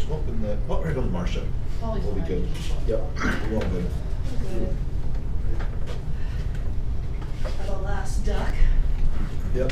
open the, oh, here comes Marcia. We'll be good. Yep, we're all good. Good. For the last duck. Yep.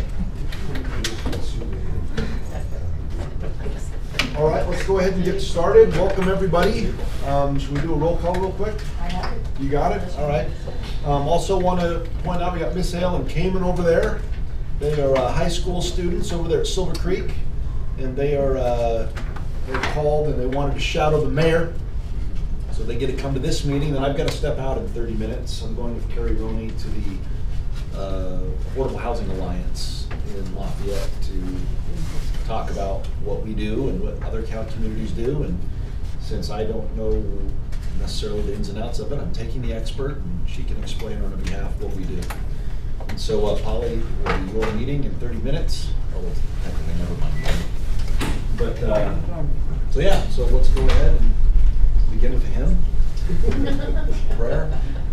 All right, let's go ahead and get started. Welcome, everybody. Should we do a roll call real quick? I have it. You got it? All right. Also want to point out we got Miss Hale and Cayman over there. They are high school students over there at Silver Creek, and they're called and they wanted to shadow the mayor. So they get to come to this meeting, and I've got to step out in 30 minutes. I'm going with Carrie Roney to the Affordable Housing Alliance in Lafayette to talk about what we do and what other county communities do. And since I don't know necessarily the ins and outs of it, I'm taking the expert, and she can explain on our behalf what we do. And so Polly will be your meeting in 30 minutes. Oh, well, technically never mind. But, so yeah, so let's go ahead and begin with a hymn. Prayer.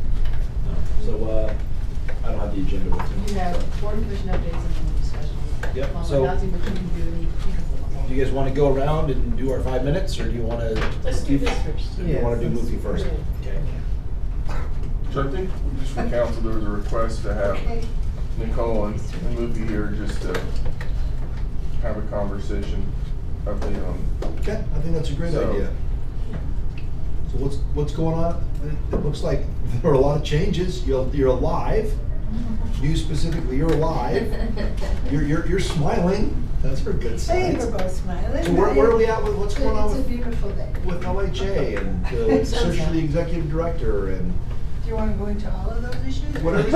So I don't have the agenda with me. You have board commission updates and then discussion. Yep, On so- housing, but you can do Do you guys want to go around and do our 5 minutes, or do you want to? Let's do this first. Do you want to do Mufi first? Okay. So I think just for council, there was a request to have Nicole and Mufi here just to have a conversation update on. Okay, I think that's a great So- idea. So what's going on? It looks like there are a lot of changes. You're alive. You specifically, you're alive. You're smiling. That's for good Hey, signs. we're both smiling. So where are we at with what's going on It's a beautiful day. with LHA and search for the executive director and Do you want to go into all of those issues? whatever?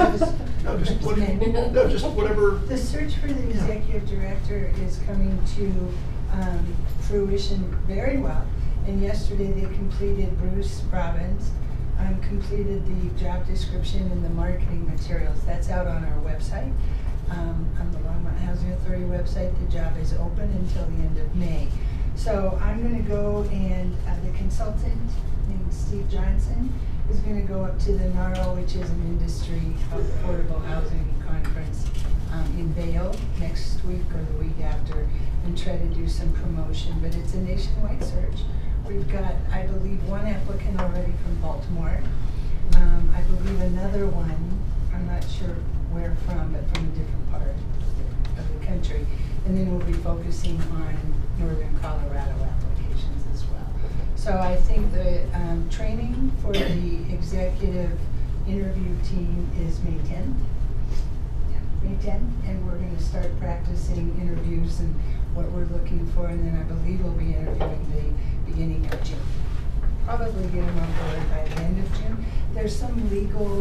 Just whatever. The search for the executive director is coming to fruition very well. And yesterday they completed, Bruce Robbins completed the job description and the marketing materials. That's out on our website. On the Longmont Housing Authority website, the job is open until the end of May. So I'm going to go, and the consultant named Steve Johnson is going to go up to the NARO, which is an industry affordable housing conference in Vail next week or the week after, and try to do some promotion. But it's a nationwide search. We've got, I believe, one applicant already from Baltimore. I believe another one, I'm not sure where from, but from a different part of the country. And then we'll be focusing on northern Colorado applications as well. So I think the training for the executive interview team is May 10th. Yeah, May 10th, and we're going to start practicing interviews and what we're looking for, and then I believe we'll be interviewing the beginning of June. Probably get them on board by the end of June. There's some legal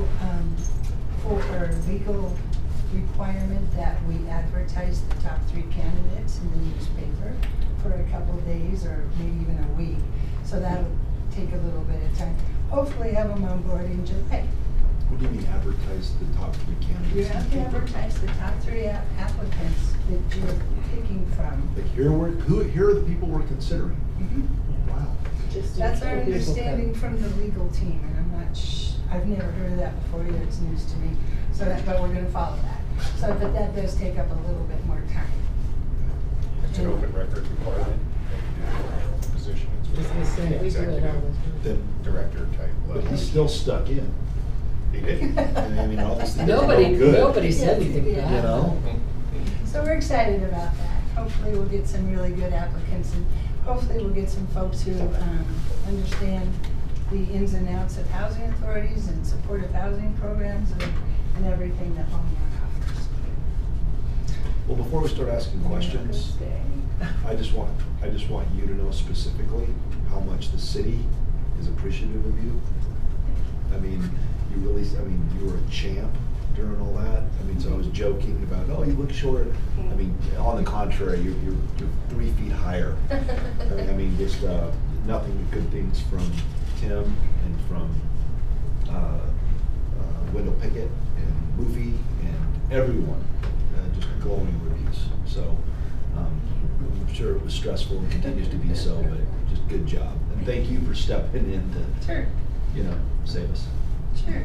legal requirement that we advertise the top 3 candidates in the newspaper for a couple of days or maybe even a week. So that'll take a little bit of time. Hopefully have them on board in July. What do you mean advertise the top 3 candidates? You have to advertise the top 3 applicants that you're picking from. Like here are the people we're considering. Wow. That's our understanding from the legal team, and I'm not I've never heard of that before either, it's news to me. So but we're gonna follow that. So, but that does take up a little bit more time. It's an open record requirement. Position. It's executive, Then, director type but level. he's still stuck in. He did. And I mean, all these things Nobody, are good. nobody said anything Yeah. bad. You know? So we're excited about that. Hopefully we'll get some really good applicants, and hopefully we'll get some folks who understand the ins and outs of housing authorities and supportive housing programs and everything that Longmont offers. Well, before we start asking questions, I just want you to know specifically how much the city is appreciative of you. I mean, you were a champ during all that. I mean, so I was joking about, oh, you look short. I mean, on the contrary, you're 3 feet higher. I mean, just nothing but good things from Tim and from Wendell Pickett and Mufi and everyone, just glowing reviews. So I'm sure it was stressful and continues to be so, but just good job. And thank you for stepping in to, Sure. save us. Sure.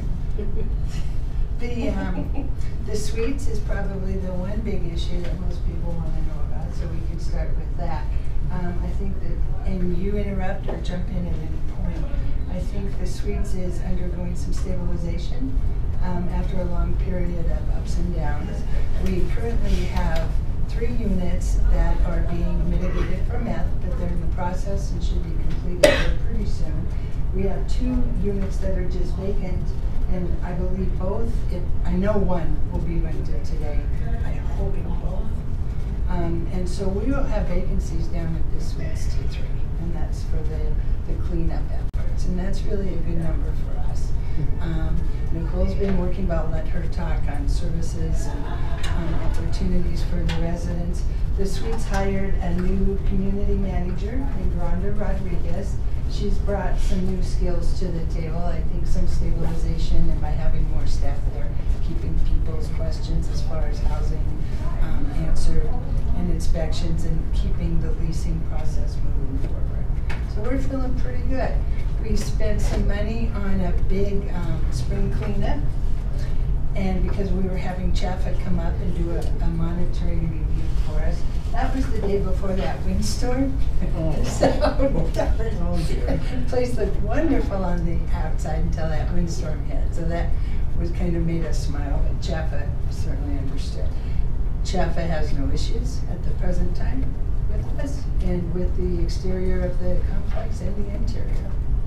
The suites is probably the one big issue that most people want to know about, so we could start with that. I think that and you interrupt or jump in at any point. I think the Suites is undergoing some stabilization after a long period of ups and downs. We currently have 3 units that are being mitigated for meth, but they're in the process and should be completed here pretty soon. We have 2 units that are just vacant, and I believe both, I know one will be rented today. I'm hoping both. And so we will have vacancies down at this Suites T3, and that's for the cleanup efforts, and that's really a good number for us. Nicole's been working about let her talk on services and opportunities for the residents. The Suites hired a new community manager named Rhonda Rodriguez. She's brought some new skills to the table. I think some stabilization, and by having more staff there, keeping people's questions as far as housing answered, and inspections, and keeping the leasing process moving forward. So we're feeling pretty good. We spent some money on a big spring cleanup, and because we were having Chaffa come up and do a monitoring review for us. That was the day before that windstorm. So the place looked wonderful on the outside until that windstorm hit. So that was kind of made us smile, but Chaffa certainly understood. Chaffa has no issues at the present time with us and with the exterior of the complex and the interior.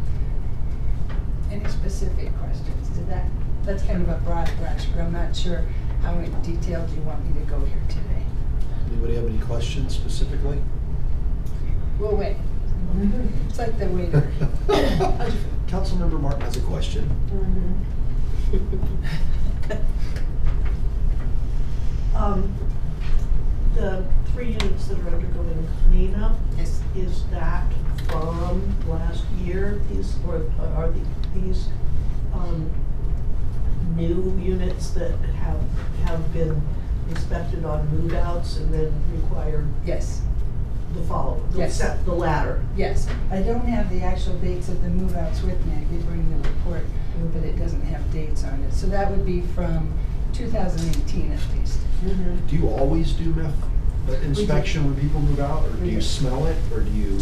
Any specific questions to that? That's kind of a broad brush, but I'm not sure how in detail you want me to go here today. Anybody have any questions specifically? We'll wait. It's like the waiter. Councilmember Martin has a question. The 3 units that are undergoing cleanup, Yes. is that from last year? These, or are these new units that have been inspected on move-outs and then require Yes, the follow, Yes. the ladder? yes. I don't have the actual dates of the move-outs with me. I did bring the report, but it doesn't have dates on it. So that would be from 2018 at least. Do you always do meth inspection when people move out, or do We you do. smell it, or do you?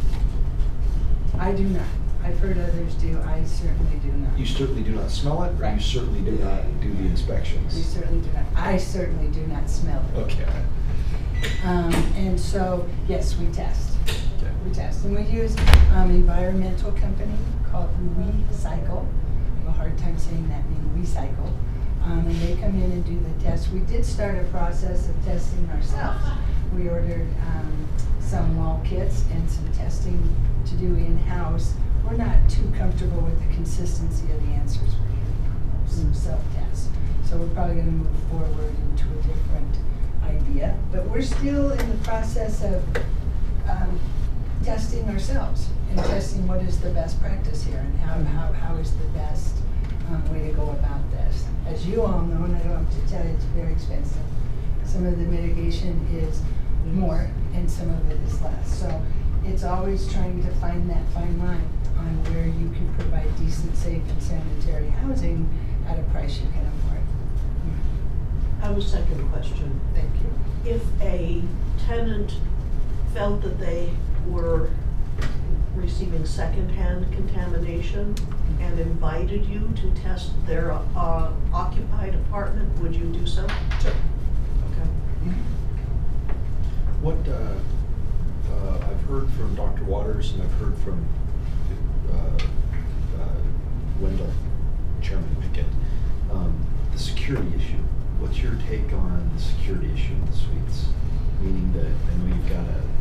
I do not. I've heard others do. I certainly do not. You certainly do not smell it, or you Right. certainly do not do the We inspections? certainly do not. I certainly do not smell it. Okay. And so, yes, we test. Okay. We test. And we use environmental company called WeCycle. I have a hard time saying that name, WeCycle. And they come in and do the tests. We did start a process of testing ourselves. We ordered some wall kits and some testing to do in-house. We're not too comfortable with the consistency of the answers we're getting on those self-tests. So we're probably going to move forward into a different idea. But we're still in the process of testing ourselves and testing what is the best practice here and how is the best way to go about this. As you all know, and I don't have to tell you, it's very expensive. Some of the mitigation is more and some of it is less. So it's always trying to find that fine line on where you can provide decent, safe, and sanitary housing at a price you can afford. I have a second question. Thank you. If a tenant felt that they were receiving secondhand contamination and invited you to test their occupied apartment, would you do so? Sure. Okay. What I've heard from Dr. Waters, and I've heard from Wendell, Chairman Pickett, the security issue. What's your take on the security issue in the suites? Meaning that, I know you've got a,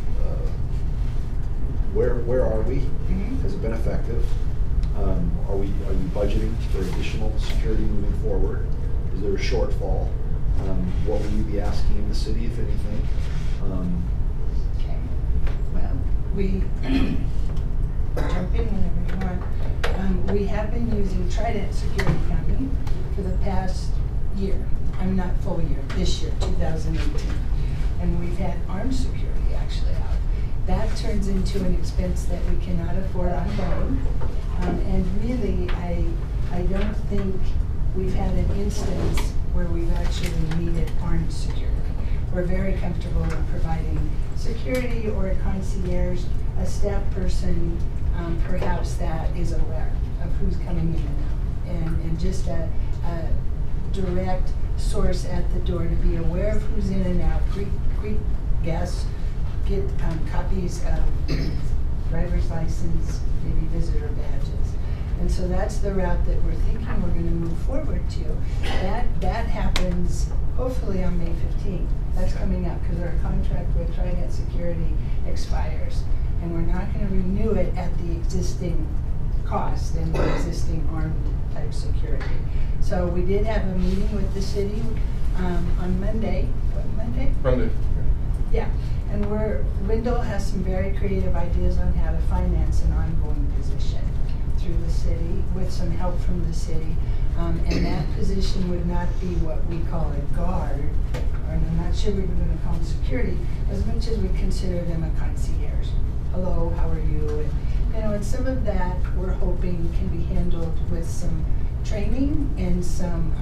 where are we? Has it been effective? Are you budgeting for additional security moving forward? Is there a shortfall? What will you be asking in the city, if anything? Okay. Well, we jump in whenever you want. We have been using Trident Security Company for the past year. I'm not full year, this year, 2018. And we've had armed security actually out. That turns into an expense that we cannot afford ongoing. And really, I don't think we've had an instance where we've actually needed armed security. we're very comfortable in providing security or a concierge, a staff person, perhaps that is aware of who's coming in and out. And just a direct source at the door to be aware of who's in and out, greet guests, get copies of driver's license, maybe visitor badges. And so that's the route that we're thinking we're going to move forward to. That happens hopefully on May 15th. That's coming up because our contract with Trident Security expires. And we're not going to renew it at the existing cost and the existing armed type security. So we did have a meeting with the city on Monday. What, Monday? Monday. Yeah, and Wendell has some very creative ideas on how to finance an ongoing position through the city with some help from the city. And that position would not be what we call a guard, or I'm not sure we were going to call them security, as much as we consider them a concierge. Hello, how are you? And some of that we're hoping can be handled with some training and some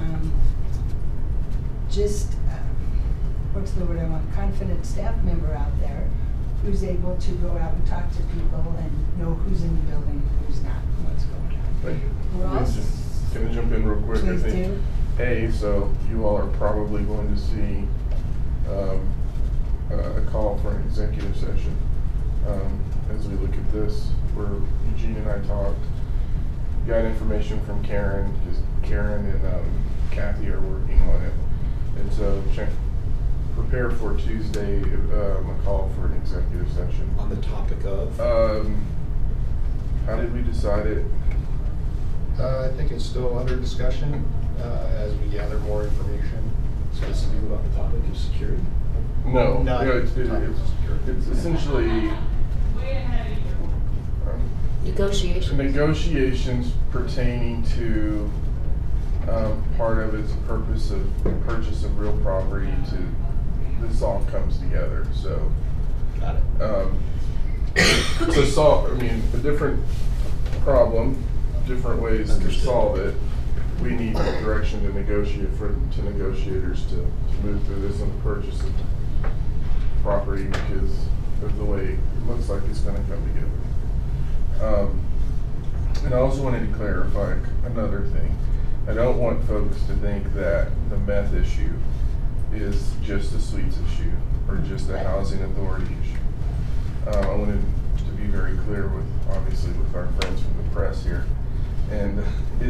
what's the word I want, confident staff member out there who's able to go out and talk to people and know who's in the building and who's not, and what's going on. Thank you. We're also- Can I jump in real quick? Please I think, do. so you all are probably going to see a call for an executive session. As we look at this, where Eugene and I talked, got information from Karen, just Karen and Kathy are working on it. And so prepare for Tuesday, a call for an executive session. On the topic of? How did we decide it? I think it's still under discussion as we gather more information. So this is about the topic of security? No, Not it's topic of security. essentially negotiations pertaining to part of its purpose of purchase of real property to this all comes together. So Got it. to solve, a different problem, different ways to Understood. solve it. We need direction to negotiate to negotiators to move through this on the purchase of property because of the way it looks like it's going to come together. And I also wanted to clarify another thing. I don't want folks to think that the meth issue is just a suites issue or just a housing authority issue. I wanted to be very clear with, obviously, with our friends from the press here, and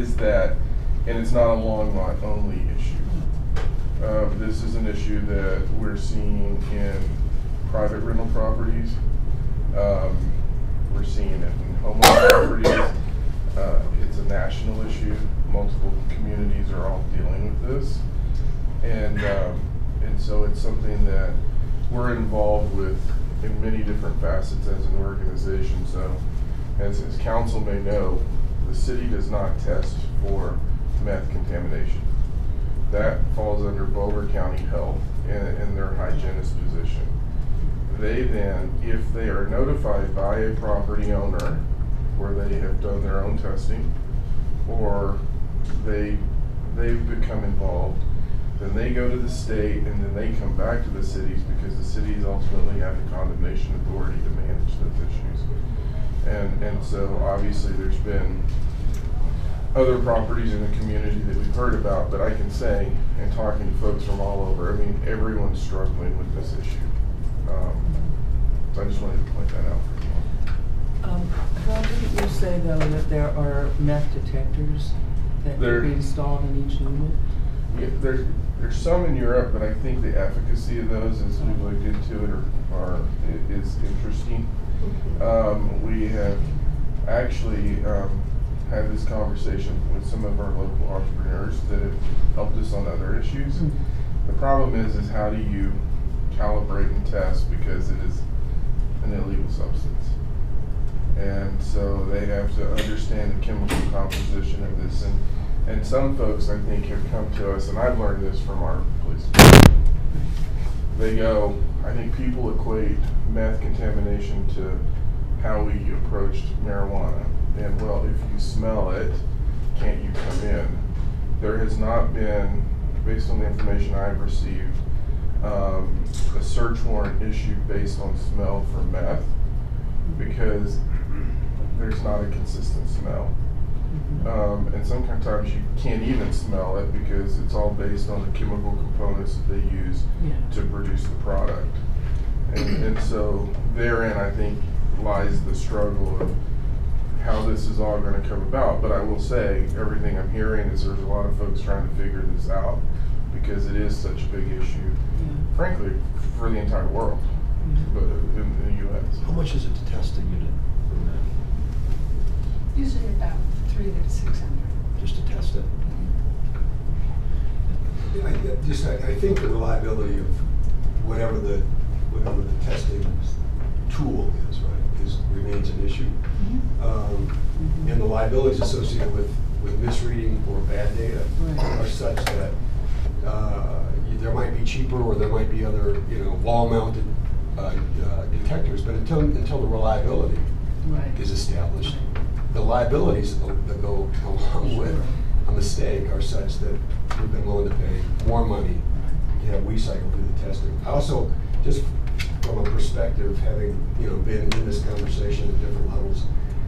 it's not a Longmont only issue. This is an issue that we're seeing in private rental properties. We're seeing it in homeowner properties. It's a national issue. Multiple communities are all dealing with this, and so it's something that we're involved with in many different facets as an organization. So, as council may know, the city does not test for meth contamination. That falls under Boulder County Health in their hygienist position. They then, if they are notified by a property owner where they have done their own testing, or they've become involved, then they go to the state and then they come back to the cities because the cities ultimately have the condemnation authority to manage those issues. And so obviously there's been other properties in the community that we've heard about, but I can say, in talking to folks from all over, everyone's struggling with this issue. So I just wanted to point that out for you all. How did you say though that there are meth detectors that There- could be installed in each unit? Yeah, there's some in Europe, but I think the efficacy of those, as we've looked into it, is interesting. We have actually had this conversation with some of our local entrepreneurs that have helped us on other issues. Mm. The problem is how do you calibrate and test, because it is an illegal substance. And so they have to understand the chemical composition of this. And some folks, I think, have come to us, and I've learned this from our police department. They go, I think people equate meth contamination to how we approached marijuana. And well, if you smell it, can't you come in? There has not been, based on the information I've received, a search warrant issued based on smell for meth, because there's not a consistent smell. And sometimes you can't even smell it because it's all based on the chemical components that they use Yeah. to produce the product. And so therein, I think, lies the struggle of how this is all going to come about. But I will say, everything I'm hearing is there's a lot of folks trying to figure this out, because it is such a big issue, frankly, for the entire world, but in the US. How much is it to test a unit from that? Usually about 300 to 600. Just to test it? I think the reliability of whatever the testing tool is, right, remains an issue. And the liabilities associated with misreading or bad data Right. are such that there might be cheaper, or there might be other, wall-mounted detectors, but until the reliability Right. is established, the liabilities that go along with a mistake are such that we've been willing to pay more money to have we cycle through the testing. I also, just from a perspective, having been in this conversation at different levels,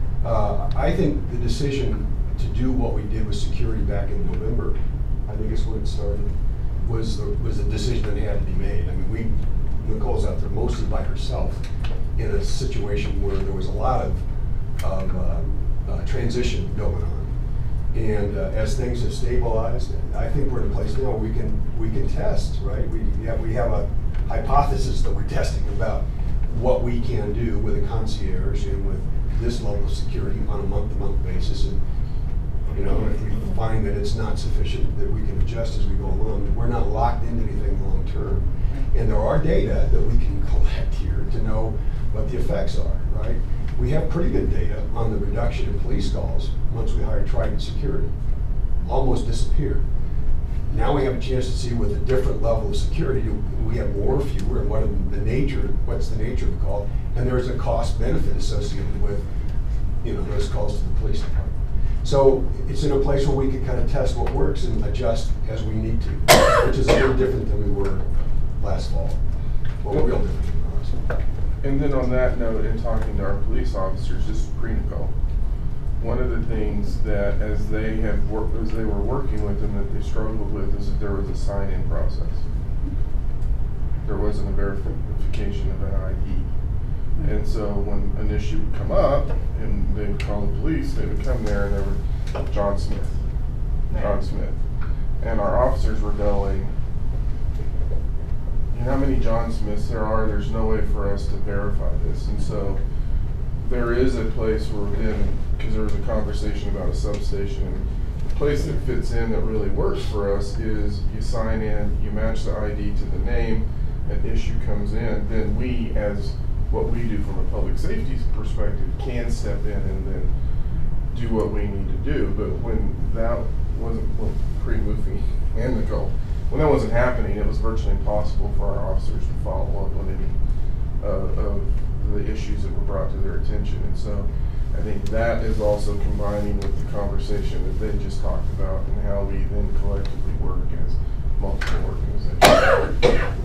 I think the decision to do what we did with security back in November, I think is when it started, was a decision that had to be made. I mean, Nicole's out there mostly by herself in a situation where there was a lot of transition going on. And as things have stabilized, I think we're in a place now where we can test, right? We have a hypothesis that we're testing about what we can do with a concierge and with this level of security on a month-to-month basis. And if we find that it's not sufficient, that we can adjust as we go along. We're not locked into anything long-term. And there are data that we can collect here to know what the effects are, right? We have pretty good data on the reduction in police calls once we hired Trident Security. Almost disappeared. Now we have a chance to see with a different level of security, do we have more or fewer, and what's the nature of the call? And there's a cost benefit associated with those calls to the police department. So it's in a place where we can kind of test what works and adjust as we need to, which is a little different than we were last fall. Well, real different than last fall. And then on that note, in talking to our police officers, this is pre-Nicole, one of the things that as they were working with them that they struggled with is that there was a sign-in process. There wasn't a verification of an ID. And so when an issue would come up and they would call the police, they would come there and they were John Smith. And our officers were going, you know how many John Smiths there are? There's no way for us to verify this. And so there is a place where then, because there was a conversation about a substation, and the place that fits in that really works for us is you sign in, you match the ID to the name, an issue comes in, then we, as what we do from a public safety perspective, can step in and then do what we need to do. But when that wasn't, pre-Luffy and Nicole, when that wasn't happening, it was virtually impossible for our officers to follow up on any of the issues that were brought to their attention. And so I think that is also combining with the conversation that they just talked about and how we then collectively work as multiple organizations.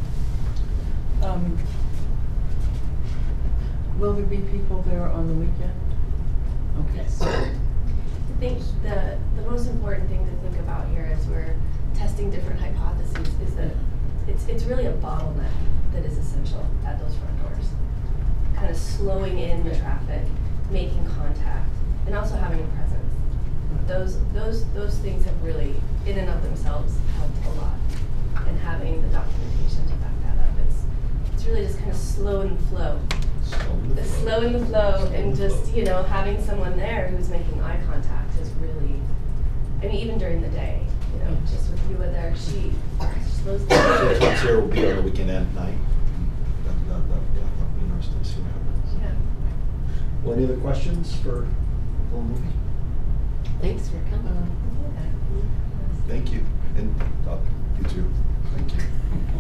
Will there be people there on the weekend? Okay. I think the most important thing to think about here as we're testing different hypotheses is that it's really a bottleneck that is essential at those front doors. Kind of slowing in the traffic, making contact, and also having a presence. Those things have really, in and of themselves, helped a lot. And having the documentation to back that up, it's really just kind of slowing the flow. Slowing the flow, and just having someone there who's making eye contact is really, I mean, even during the day, just with you there, she slows the So flow. Sarah will be on the weekend and night. That'll be interesting to see what happens. Yeah. Well, any other questions for Little Movie? Thanks for coming. Thank you. And you too. Thank you.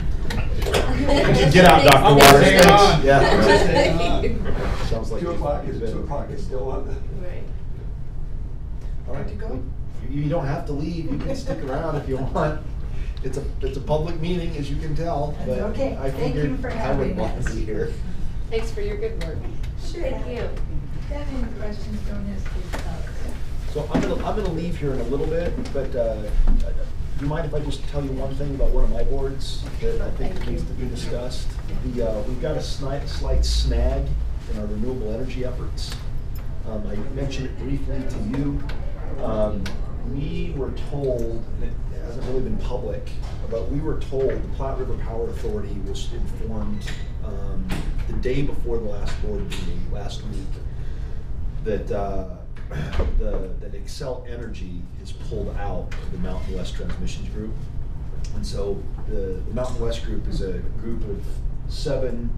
Get out, Dr. Waters. Hang on. Yeah. Sounds like 2 o'clock, is it 2 o'clock? It's still on the... Right. All right, to go. You don't have to leave. You can stick around if you want. it's a public meeting, as you can tell, That's but okay. I Thank you figured for I would having want us. to be here. Thanks for your good work. Sure. Thank you. If you have any questions, don't hesitate to ask. So I'm gonna leave here in a little bit, but do you mind if I just tell you one thing about one of my boards that I think Thank you. needs to be discussed? We've got a slight snag in our renewable energy efforts. I mentioned it briefly to you. We were told, and it hasn't really been public, but we were told the Platte River Power Authority was informed the day before the last board meeting last week that that Xcel Energy is pulled out of the Mountain West Transmissions Group. And so the Mountain West Group is a group of 7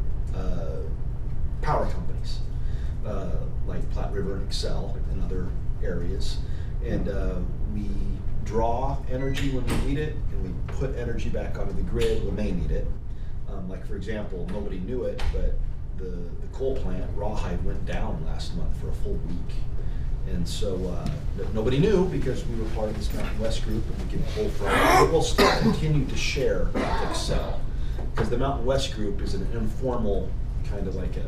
power companies, like Platte River and Xcel and other areas. And we draw energy when we need it, and we put energy back onto the grid when they need it. Like, for example, nobody knew it, but the coal plant, Rawhide, went down last month for a full week. And so nobody knew because we were part of this Mountain West Group and we get pull from it. But we'll still continue to share with Xcel, because the Mountain West Group is an informal kind of like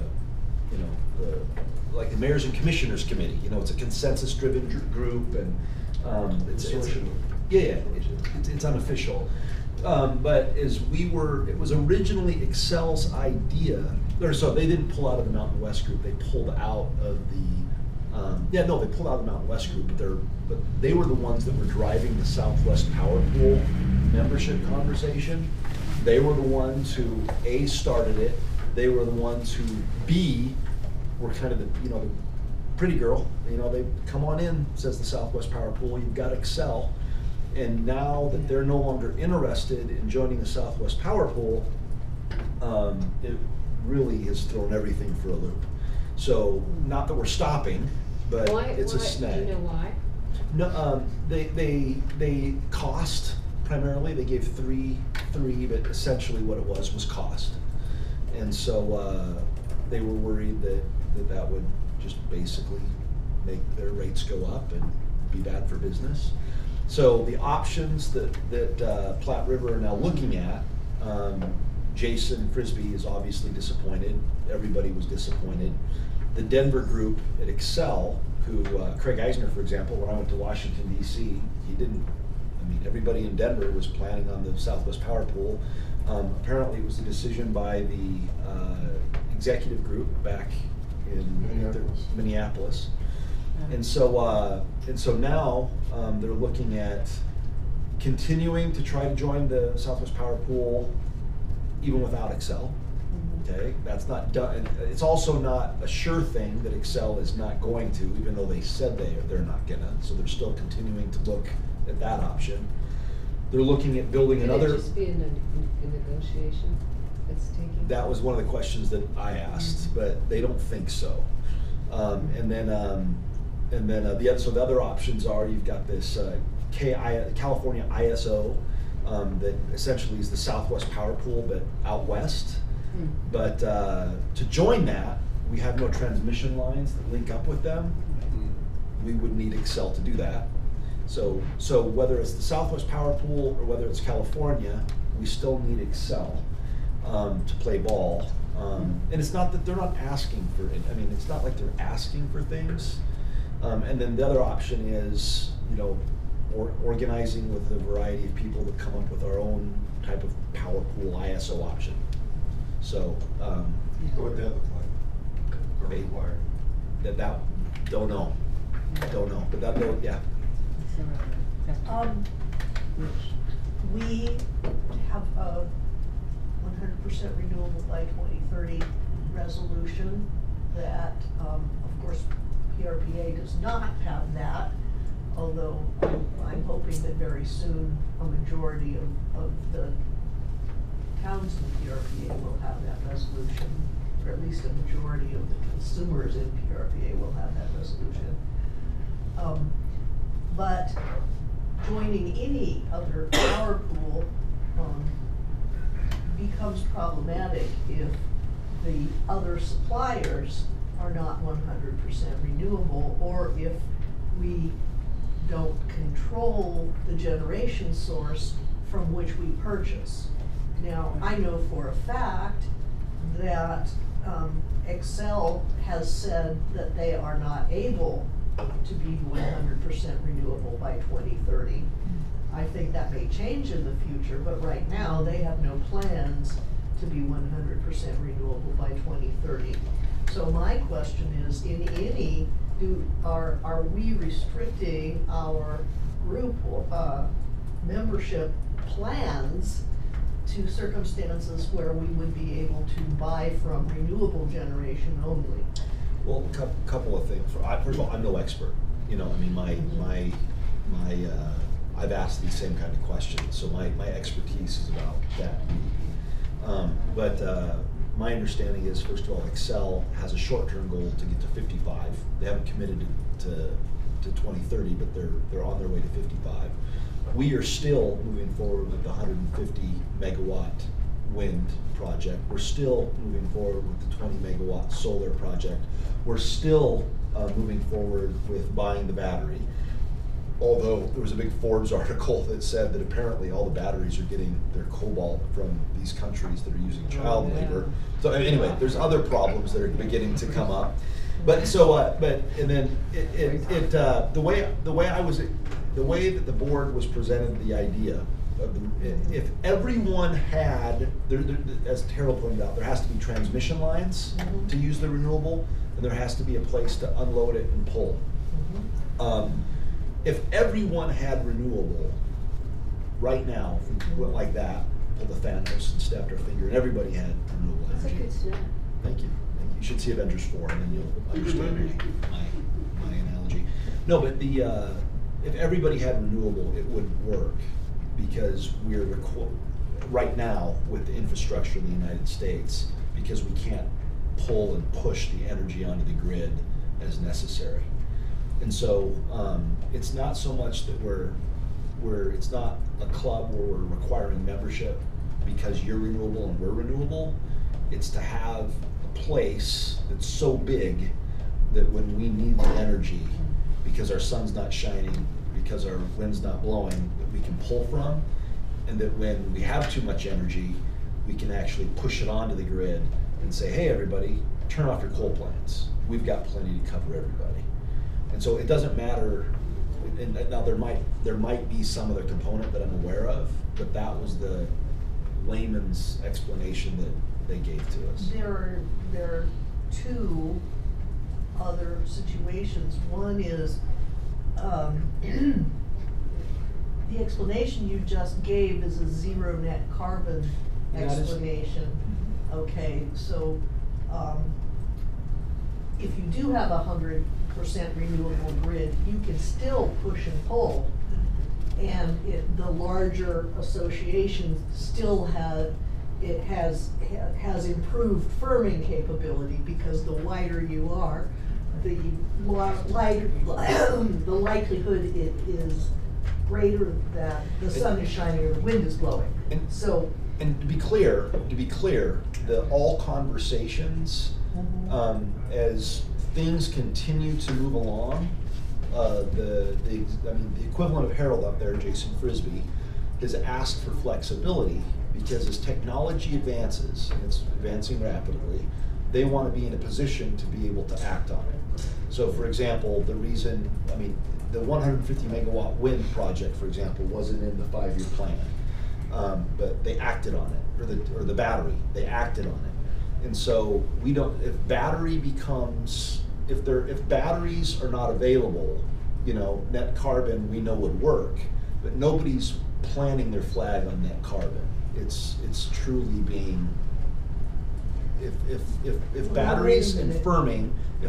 like the Mayors and Commissioners Committee. You know, it's a consensus-driven group, and it's unofficial. But as it was originally Xcel's idea, so they didn't pull out of the Mountain West Group. They pulled out of they pulled out of the Mountain West Group, but they were the ones that were driving the Southwest Power Pool membership conversation. They were the ones who A, started it. They were the ones who B, were kind of the pretty girl. They come on in, says the Southwest Power Pool. You've got Xcel, and now that they're no longer interested in joining the Southwest Power Pool, it really has thrown everything for a loop. So not that we're stopping, but it's a snag. Do you know why? No, they cost primarily. They gave three, but essentially what it was cost, and so they were worried that would just basically make their rates go up and be bad for business. So the options that Platte River are now looking at, Jason Frisbee is obviously disappointed. Everybody was disappointed. The Denver group at Xcel, who Craig Eisner, for example, when I went to Washington, D.C., everybody in Denver was planning on the Southwest Power Pool. Apparently it was a decision by the executive group back in Minneapolis. And so now they're looking at continuing to try to join the Southwest Power Pool even without Xcel. Okay, that's not done. It's also not a sure thing that Xcel is not going to, even though they said they're not gonna. So they're still continuing to look at that option. They're looking at building another. Could it just be a negotiation that's taking? That was one of the questions that I asked, but they don't think so. And then the other options are, you've got this California ISO that essentially is the Southwest Power Pool, but out west. But to join that, we have no transmission lines that link up with them. We would need Xcel to do that. So whether it's the Southwest Power Pool or whether it's California, we still need Xcel to play ball. And it's not that they're not asking for it. It's not like they're asking for things. And then the other option is, organizing with a variety of people that come up with our own type of power pool ISO option. So, What would that look like? Or Maybe. required? don't know, but yeah. We have a 100% renewable by 2030 resolution that, of course, PRPA does not have that, although I'm hoping that very soon a majority of the towns in PRPA will have that resolution, or at least a majority of the consumers in PRPA will have that resolution. But joining any other power pool becomes problematic if the other suppliers are not 100% renewable, or if we don't control the generation source from which we purchase. Now, I know for a fact that Excel has said that they are not able to be 100% renewable by 2030. I think that may change in the future, but right now, they have no plans to be 100% renewable by 2030. So my question is, are we restricting our group membership plans to circumstances where we would be able to buy from renewable generation only? Well, couple of things. First of all, I'm no expert. You know, I mean, I've asked these same kind of questions, so my expertise is about that. But my understanding is, first of all, Excel has a short-term goal to get to 55. They haven't committed to 2030, but they're on their way to 55. We are still moving forward with the 150 megawatt wind project. We're still moving forward with the 20 megawatt solar project. We're still moving forward with buying the battery. Although there was a big Forbes article that said that apparently all the batteries are getting their cobalt from these countries that are using child labor. So anyway, there's other problems that are beginning to come up. But so, and then the way that the board was presented the idea of if everyone had, as Terrell pointed out, there has to be transmission lines to use the renewable, and there has to be a place to unload it and pull. If everyone had renewable right now, if we went like that, pulled the Thanos and snapped our finger, and everybody had renewable That's a energy. good snap. Thank you. You should see Avengers 4, and then you'll understand my analogy. No, but if everybody had renewable, it wouldn't work, because we're right now with the infrastructure in the United States, because we can't pull and push the energy onto the grid as necessary. And so it's not so much that it's not a club where we're requiring membership because you're renewable and we're renewable. It's to have a place that's so big that when we need the energy, because our sun's not shining, because our wind's not blowing, that we can pull from, and that when we have too much energy, we can actually push it onto the grid and say, hey everybody, turn off your coal plants. We've got plenty to cover everybody. And so it doesn't matter, and now there might be some other component that I'm aware of, but that was the layman's explanation that they gave to us. There are two other situations. One is the explanation you just gave is a zero net carbon explanation. Okay, so if you do have 100% renewable grid, you can still push and pull, and the larger association still has improved firming capability, because the wider you are, the likelihood it is greater that the sun is shining or the wind is blowing. And to be clear, all conversations, as things continue to move along, the equivalent of Harold up there, Jason Frisbee, has asked for flexibility, because as technology advances, and it's advancing rapidly, they want to be in a position to be able to act on it. So for example, the 150 megawatt wind project, for example, wasn't in the 5-year plan. But they acted on it, or the battery, they acted on it. And so if batteries are not available, net carbon we know would work, but nobody's planting their flag on net carbon. It's truly being, if batteries and firming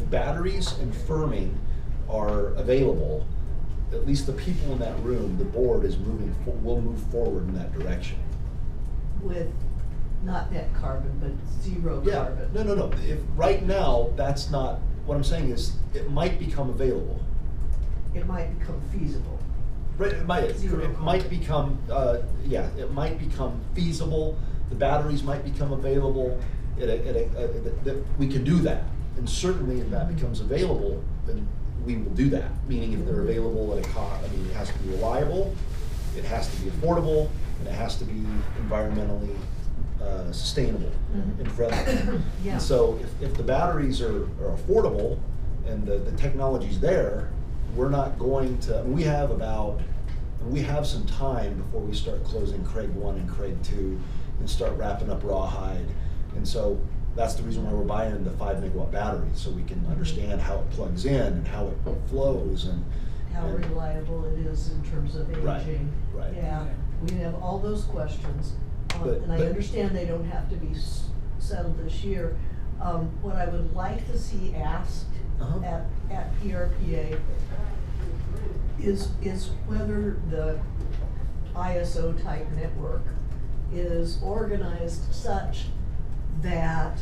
are available, at least the people in that room, the board will move forward in that direction. With not net carbon, but zero carbon. No. If right now, that's not, what I'm saying is, it might become available. It might become feasible. Right, it might become, it might become feasible. The batteries might become available. We can do that, and certainly if that becomes available, then we will do that. Meaning, if they're available at a cost, it has to be reliable, it has to be affordable, and it has to be environmentally sustainable and friendly. Yeah. And so if the batteries are affordable and the technology's there, we're not going to, we have some time before we start closing Craig 1 and Craig 2 and start wrapping up Rawhide. And so that's the reason why we're buying the 5 megawatt battery, so we can understand how it plugs in and how it flows and How and- reliable it is in terms of Right, aging. right. Yeah, we have all those questions, But- and I but- understand they don't have to be settled this year. What I would like to see asked Uh-huh. at PRPA is whether the ISO type network is organized such that,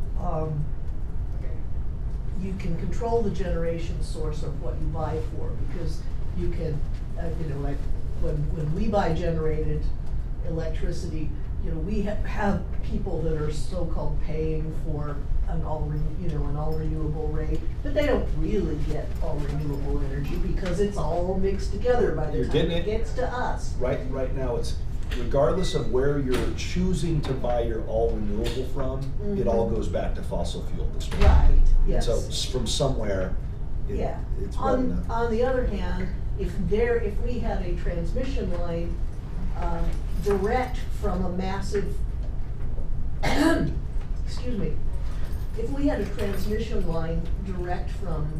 you can control the generation source of what you buy for, because you can, like, when we buy generated electricity, we have people that are so-called paying for an all renewable rate, but they don't really get all renewable energy because it's all mixed together by the You're time getting it it. gets to us. Right now, it's regardless of where you're choosing to buy your all renewable from, it all goes back to fossil fuel at this point. Right, And yes. so from somewhere, Yeah. it's running up. On the other hand, if we had a transmission line, direct from a massive, excuse me, if we had a transmission line direct from,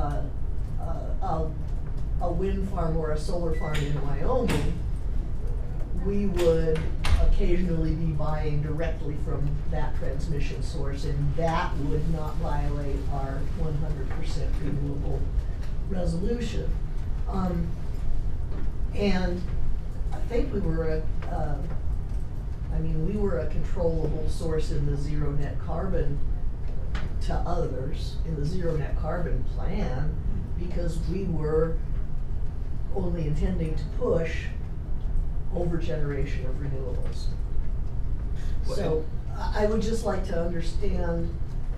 a wind farm or a solar farm in Wyoming, we would occasionally be buying directly from that transmission source, and that would not violate our 100% renewable resolution. And I think we were a controllable source in the zero net carbon to others, in the zero net carbon plan, because we were only intending to push over generation of renewables. So I would just like to understand,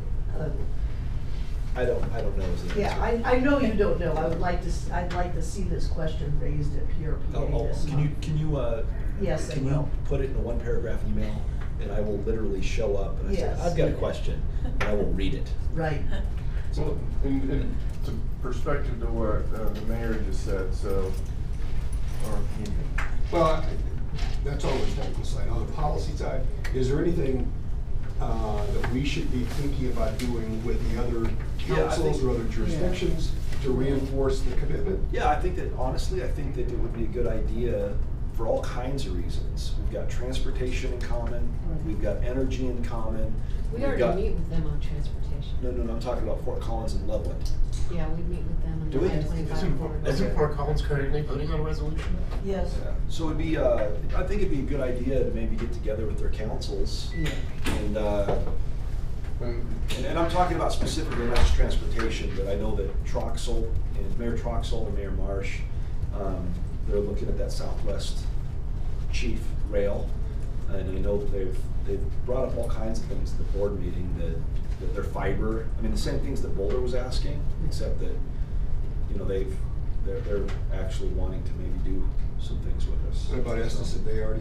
I don't know is the answer. yeah, I know you don't know. I'd like to see this question raised at PRPA this month. Can you Yes, I can you will. put it in a 1-paragraph email, and I will literally show up and I say, Yes. I've got a question, and I will read it. Right. Well, in to perspective to what the mayor just said, so, or you Well, that's all the technical side. On the policy side, is there anything that we should be thinking about doing with the other Yeah, I councils think- or other jurisdictions to reinforce the commitment? Yeah, I think that honestly, I think that it would be a good idea for all kinds of reasons. We've got transportation in common, we've got energy in common. We we've got- already meet with them on transportation. No, I'm talking about Fort Collins and Loveland. Yeah, we meet with them on Do the we? I-25 corridor. Isn't Fort Collins currently voting on a resolution? Yes. So it'd be, I think it'd be a good idea to maybe get together with their councils Yeah. and, and and I'm talking about specifically not just transportation, but I know that Troxel and Mayor Troxel and Mayor Marsh, they're looking at that Southwest Chief Rail. And I know that they've brought up all kinds of things at the board meeting, that their fiber, I mean, the same things that Boulder was asking, except that, they're actually wanting to maybe do some things with us. What about Estes,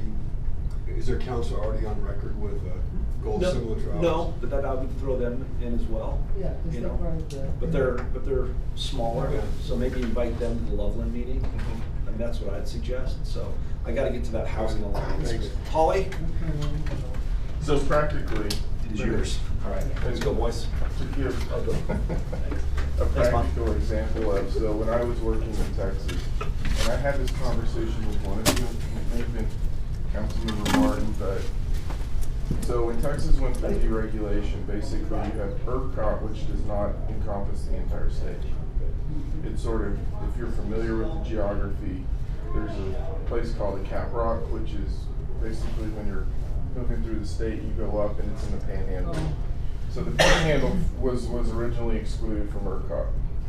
is their council already on record with goals No, similar to ours? No, but that I would throw them in as well. Yeah, because you they're know. part of the. But they're smaller, Yeah. so maybe invite them to the Loveland meeting. Mm-hmm. I mean, that's what I'd suggest, so I gotta get to that housing alliance. Thanks. Holly, so practically. it is yours. All right, let's go, boys. To give I'll go. a Thanks, Mom. practical example of, so when I was working in Texas, and I had this conversation with one of you, it may have been Councilmember Martin, but, so when Texas went through deregulation, basically you have ERCOT, which does not encompass the entire state. It's sort of, if you're familiar with the geography, there's a place called the Cap Rock, which is basically when you're moving through the state, you go up and it's in the Panhandle. So the Panhandle was originally excluded from ERCOT,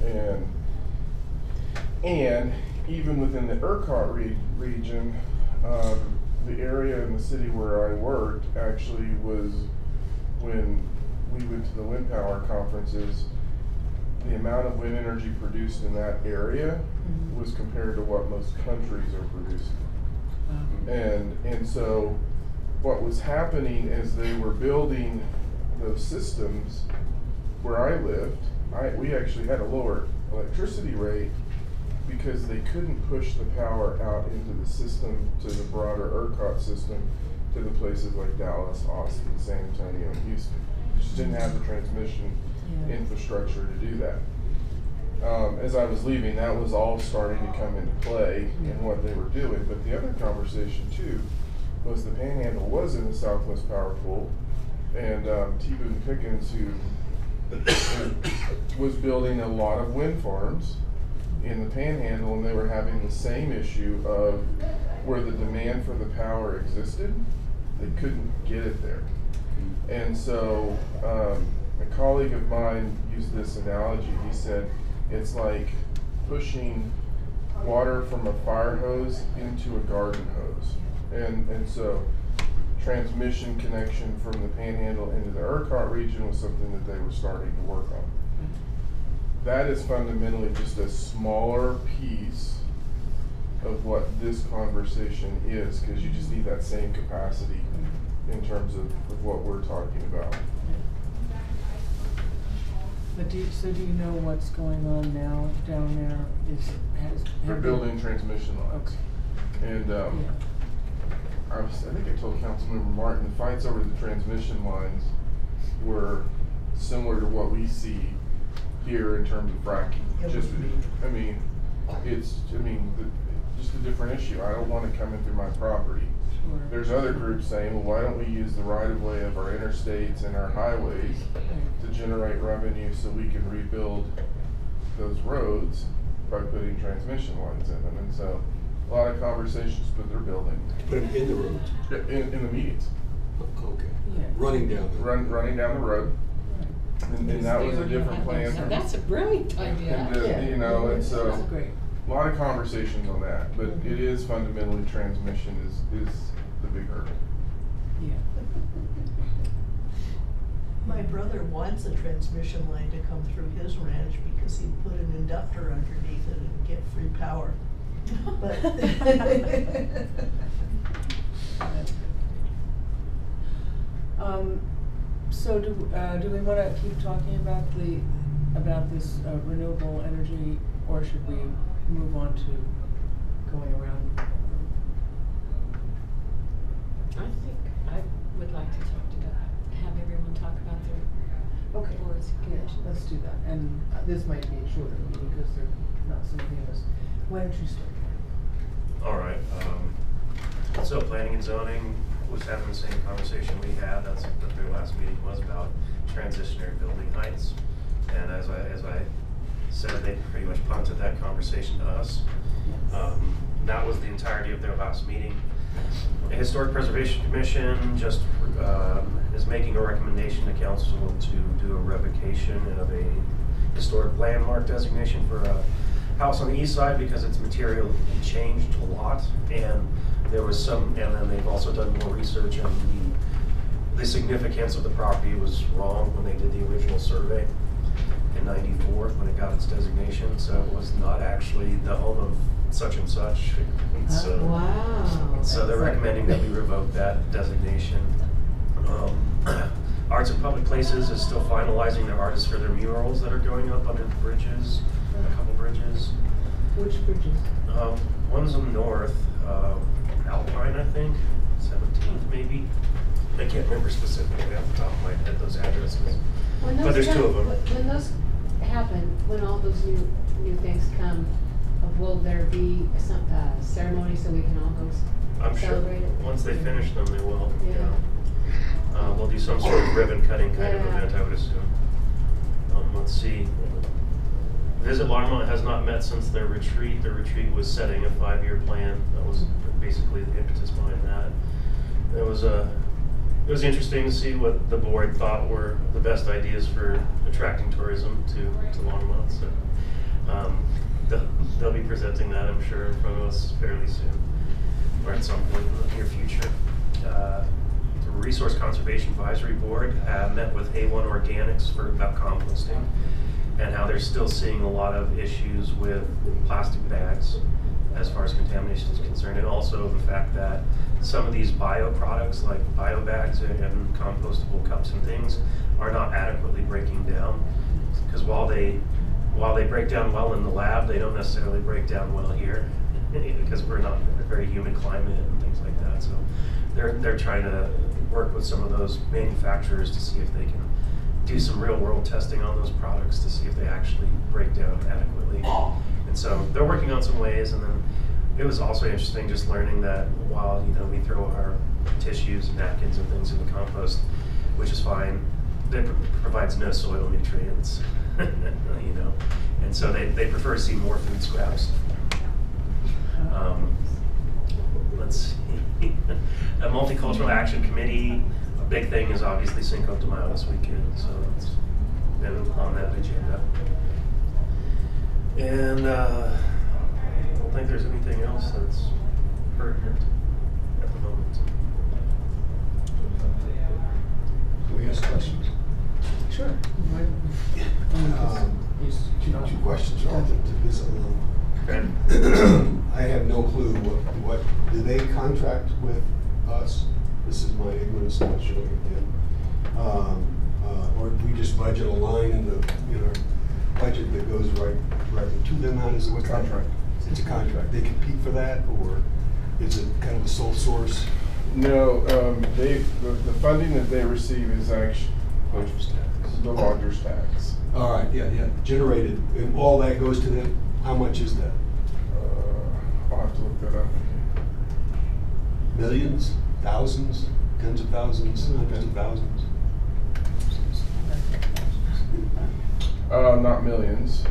and even within the ERCOT region, the area in the city where I worked actually was, when we went to the wind power conferences, the amount of wind energy produced in that area was compared to what most countries are producing. And so what was happening is they were building those systems where I lived. We actually had a lower electricity rate because they couldn't push the power out into the system, to the broader ERCOT system, to the places like Dallas, Austin, San Antonio, and Houston. Just didn't have the transmission infrastructure to do that. As I was leaving, that was all starting to come into play in what they were doing. But the other conversation too was the Panhandle was in the Southwest Power Pool, and T. Boone Pickens, who was building a lot of wind farms in the Panhandle, and they were having the same issue of where the demand for the power existed, they couldn't get it there. And so a colleague of mine used this analogy. He said, it's like pushing water from a fire hose into a garden hose. And so transmission connection from the Panhandle into the ERCOT region was something that they were starting to work on. That is fundamentally just a smaller piece of what this conversation is, because you just need that same capacity in terms of what we're talking about. But do you know what's going on now down there? They're building transmission lines. Okay. And I think I told Councilmember Martin, the fights over the transmission lines were similar to what we see here in terms of fracking. Just a different issue. I don't want it coming through my property. Sure. There's other groups saying, well, why don't we use the right of way of our interstates and our highways to generate revenue so we can rebuild those roads by putting transmission lines in them. And so a lot of conversations, but they're building. Put them in the roads. In the meetings. Okay. Yeah. Running down the road. Running down the road. And that was a different plan. Now, that's a brilliant idea. And, you know, and so That's great. a lot of conversations on that, but it is fundamentally transmission is the big hurdle. Yeah. My brother wants a transmission line to come through his ranch because he put an inductor underneath it and get free power. But So do we want to keep talking about this renewable energy, or should we move on to going around? I think I would like to have everyone talk about their Okay. boards and Yeah, commissions. let's do that. And this might be a shorter meeting because there are not so many of us. Why don't you start? All right, so planning and zoning was having the same conversation we had. That's what their last meeting was about, transitionary building heights. And as I said, they pretty much punted that conversation to us. That was the entirety of their last meeting. The Historic Preservation Commission just is making a recommendation to council to do a revocation of a historic landmark designation for a house on the east side because its material changed a lot, and there was and then they've also done more research on the significance of the property was wrong when they did the original survey in '94 when it got its designation, so it was not actually the home of such and such. Wow. So they're recommending that we revoke that designation. Arts and Public Places is still finalizing their artists for their murals that are going up under the bridges, a couple bridges. Which bridges? One's in north, Alpine, I think, 17th maybe. I can't remember specifically off the top of my head those addresses. But there's two of them. When those happen, when all those new things come, will there be some ceremony so we can all go I'm sure celebrate it? once they finish them, they will. Yeah. They'll do some sort of ribbon cutting kind of Yeah. event, I would assume. Let's see. Visit Larmont has not met since their retreat. Their retreat was setting a 5-year plan. That was basically the impetus behind that. It was interesting to see what the board thought were the best ideas for attracting tourism to Longmont. So they'll be presenting that, I'm sure, in front of us fairly soon, or at some point in the near future. The Resource Conservation Advisory Board met with A1 Organics about composting and how they're still seeing a lot of issues with plastic bags as far as contamination is concerned, and also the fact that some of these bio products like bio bags and compostable cups and things are not adequately breaking down, because while they break down well in the lab, they don't necessarily break down well here because we're not in a very humid climate and things like that. So they're trying to work with some of those manufacturers to see if they can do some real world testing on those products to see if they actually break down adequately. And so they're working on some ways. And then it was also interesting just learning that while, you know, we throw our tissues and napkins and things in the compost, which is fine, that provides no soil nutrients, you know. And so they prefer to see more food scraps. Let's see. A multicultural action committee, a big thing is obviously Cinco de Mayo this weekend, so it's been on that agenda. And I don't think there's anything else that's pertinent at the moment. Do we ask questions? Sure. Two questions relative to visit alone. Okay. I have no clue what do they contract with us? This is my ignorance, I'm not sure again. Or do we just budget a line in our budget that goes right to them? How does it work? Contract. It's a contract. They compete for that, or is it kind of a sole source? No, the funding that they receive is actually the lodger's tax. All right, yeah, generated, and all that goes to them. How much is that? I'll have to look that up. Millions, thousands, tens of thousands, hundreds of thousands? Not millions.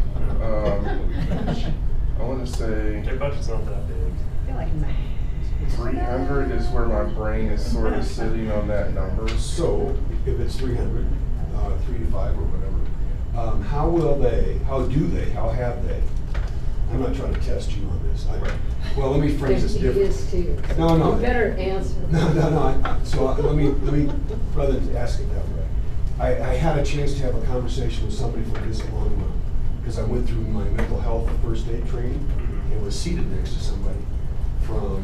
I want to say Their budget's not that big. I feel like 300 is where my brain is sort of sitting on that number. So, if it's 300, 3 to 5 or whatever, how have they? I'm not trying to test you on this. Well, let me phrase this He differently. is too. No. You better answer. No. So let me, rather than ask it that way, I had a chance to have a conversation with somebody from Visit Longmont, because I went through my mental health first aid training and was seated next to somebody from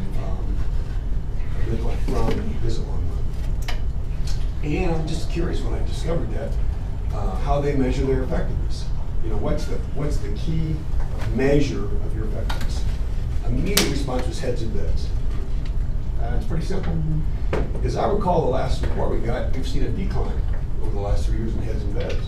Visit Longmont. And I'm just curious when I discovered that, how they measure their effectiveness. You know, what's the key measure of your effectiveness? Immediate response was heads and beds. It's pretty simple. As I recall the last report we got, we've seen a decline over the last 3 years in heads and beds.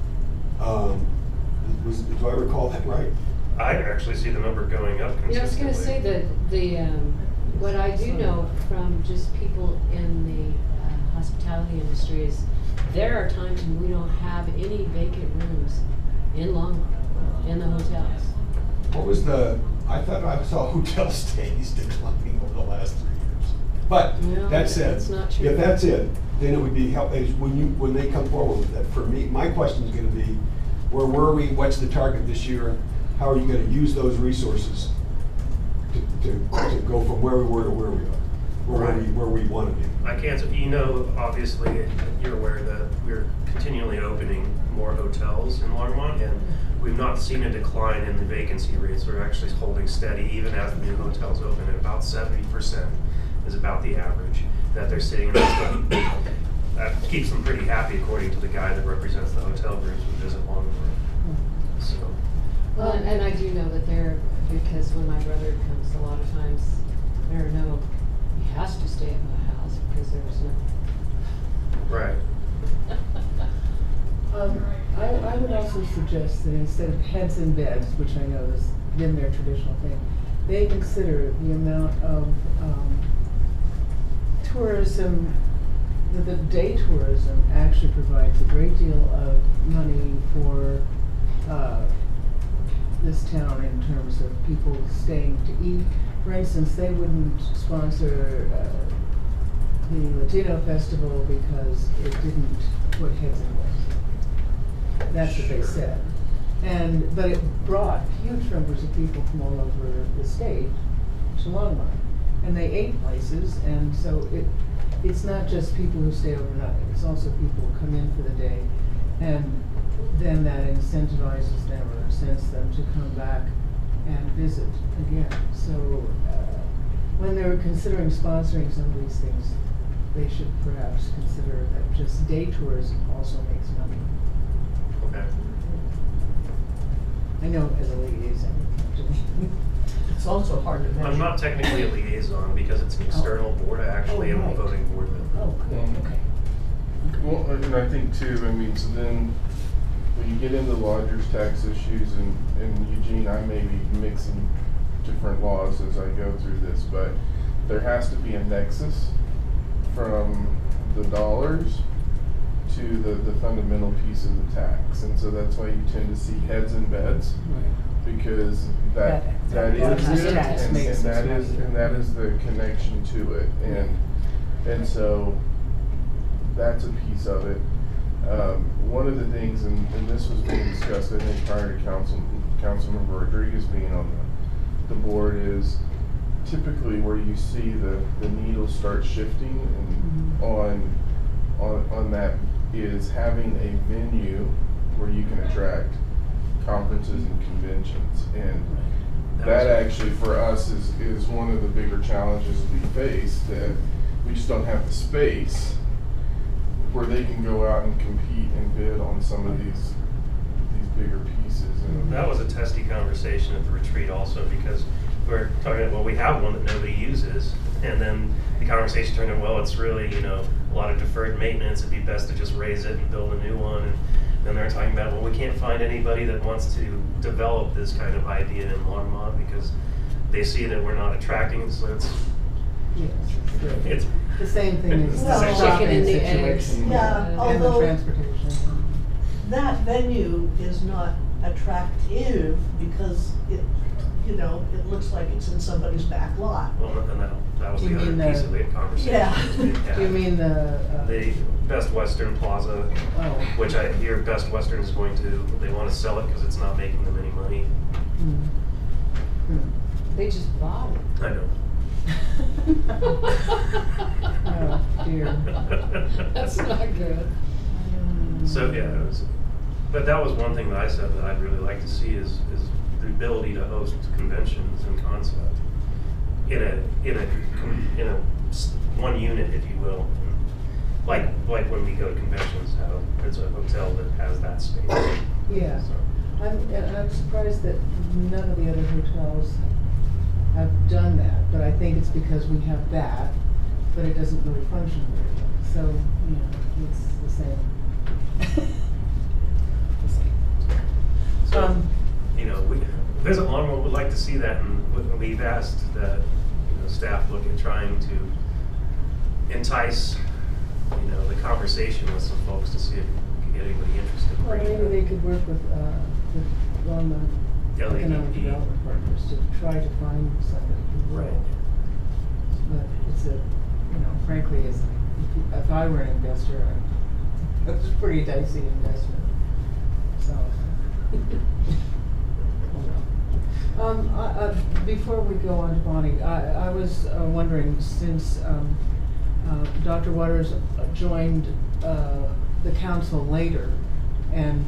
Do I recall that right? I actually see the number going up consistently. You know, I was gonna say that what I do know from just people in the hospitality industry is there are times when we don't have any vacant rooms in Longmont, in the hotels. What was I thought I saw hotel stays declining over the last 3 years. But No, that said, that's not true. if that's it, then it would be when they come forward with that. For me, my question is going to be, where were we? What's the target this year? How are you going to use those resources to go from where we were to where we are, or where we want to be? I can't, you know, obviously, you're aware that we're continually opening more hotels in Longmont, and we've not seen a decline in the vacancy rates. We're actually holding steady, even as the new hotels open, at about 70% is about the average that they're sitting in. That keeps them pretty happy, according to the guy that represents the hotel groups who visit Longmont. So. Well, and I do know that because when my brother comes, a lot of times he has to stay at my house because there's no. Right. I would also suggest that instead of heads in beds, which I know has been their traditional thing, they consider the amount of tourism, the day tourism actually provides a great deal of money for this town in terms of people staying to eat. For instance, they wouldn't sponsor the Latino Festival because it didn't put heads in beds. That's what they said. But it brought huge numbers of people from all over the state to Longmont. And they ate places, and so it's not just people who stay overnight, it's also people who come in for the day, and then that incentivizes them or incents them to come back and visit again. So when they're considering sponsoring some of these things, they should perhaps consider that just day tourism also makes money. Okay. I know as a liaison. It's also hard to measure. I'm not technically a liaison because it's an external board. I actually am a right. voting board member. Oh, good, okay. Well, and I think too, I mean, so then when you get into lodgers tax issues, and Eugene, I may be mixing different laws as I go through this, but there has to be a nexus from the dollars to the fundamental piece of the tax. And so that's why you tend to see heads and beds, because that is That it, tax and makes that sense. is, and that is the connection to it. And so that's a piece of it. One of the things, and this was being discussed, I think, prior to Councilmember Rodriguez being on the board, is typically where you see the needle start shifting and on that is having a venue where you can attract conferences and conventions. And that actually for us is one of the bigger challenges we face, that we just don't have the space where they can go out and compete and bid on some of these bigger pieces. And That was a testy conversation at the retreat also, because we're talking about, well, we have one that nobody uses, and then the conversation turned into, well, it's really, a lot of deferred maintenance, it'd be best to just raise it and build a new one. And then they're talking about, well, we can't find anybody that wants to develop this kind of idea in Longmont because they see that we're not attracting it, so it's Yes, It's the same thing as Well, the chicken shopping and the eggs. situation. Yeah, And the although- transportation. That venue is not attractive because it looks like it's in somebody's back lot. well, and that was You the other mean piece the- of the conversation. Yeah. we had. Do you mean The Best Western Plaza, Oh. which I hear Best Western is going to, they want to sell it because it's not making them any money. They just bought it. I know. Oh, dear. That's not good. So, yeah, but that was one thing that I said that I'd really like to see is the ability to host conventions in concept in a one unit, if you will. Like when we go to conventions, how there's a hotel that has that space. Yeah. So, I'm surprised that none of the other hotels have done that, but I think it's because we have that, but it doesn't really function very well. So, it's the same. So, Visit Longmont would like to see that, and we've asked that staff look at trying to entice the conversation with some folks to see if we can get anybody interested in Well, bringing maybe that. they could work with Longmont Economic LADP. Development Partners to try to find somebody who will. Right. But it's frankly, if I were an investor, it's a pretty dicey investment, so. Before we go on to Bonnie, I was wondering, since Dr. Waters joined the council later, and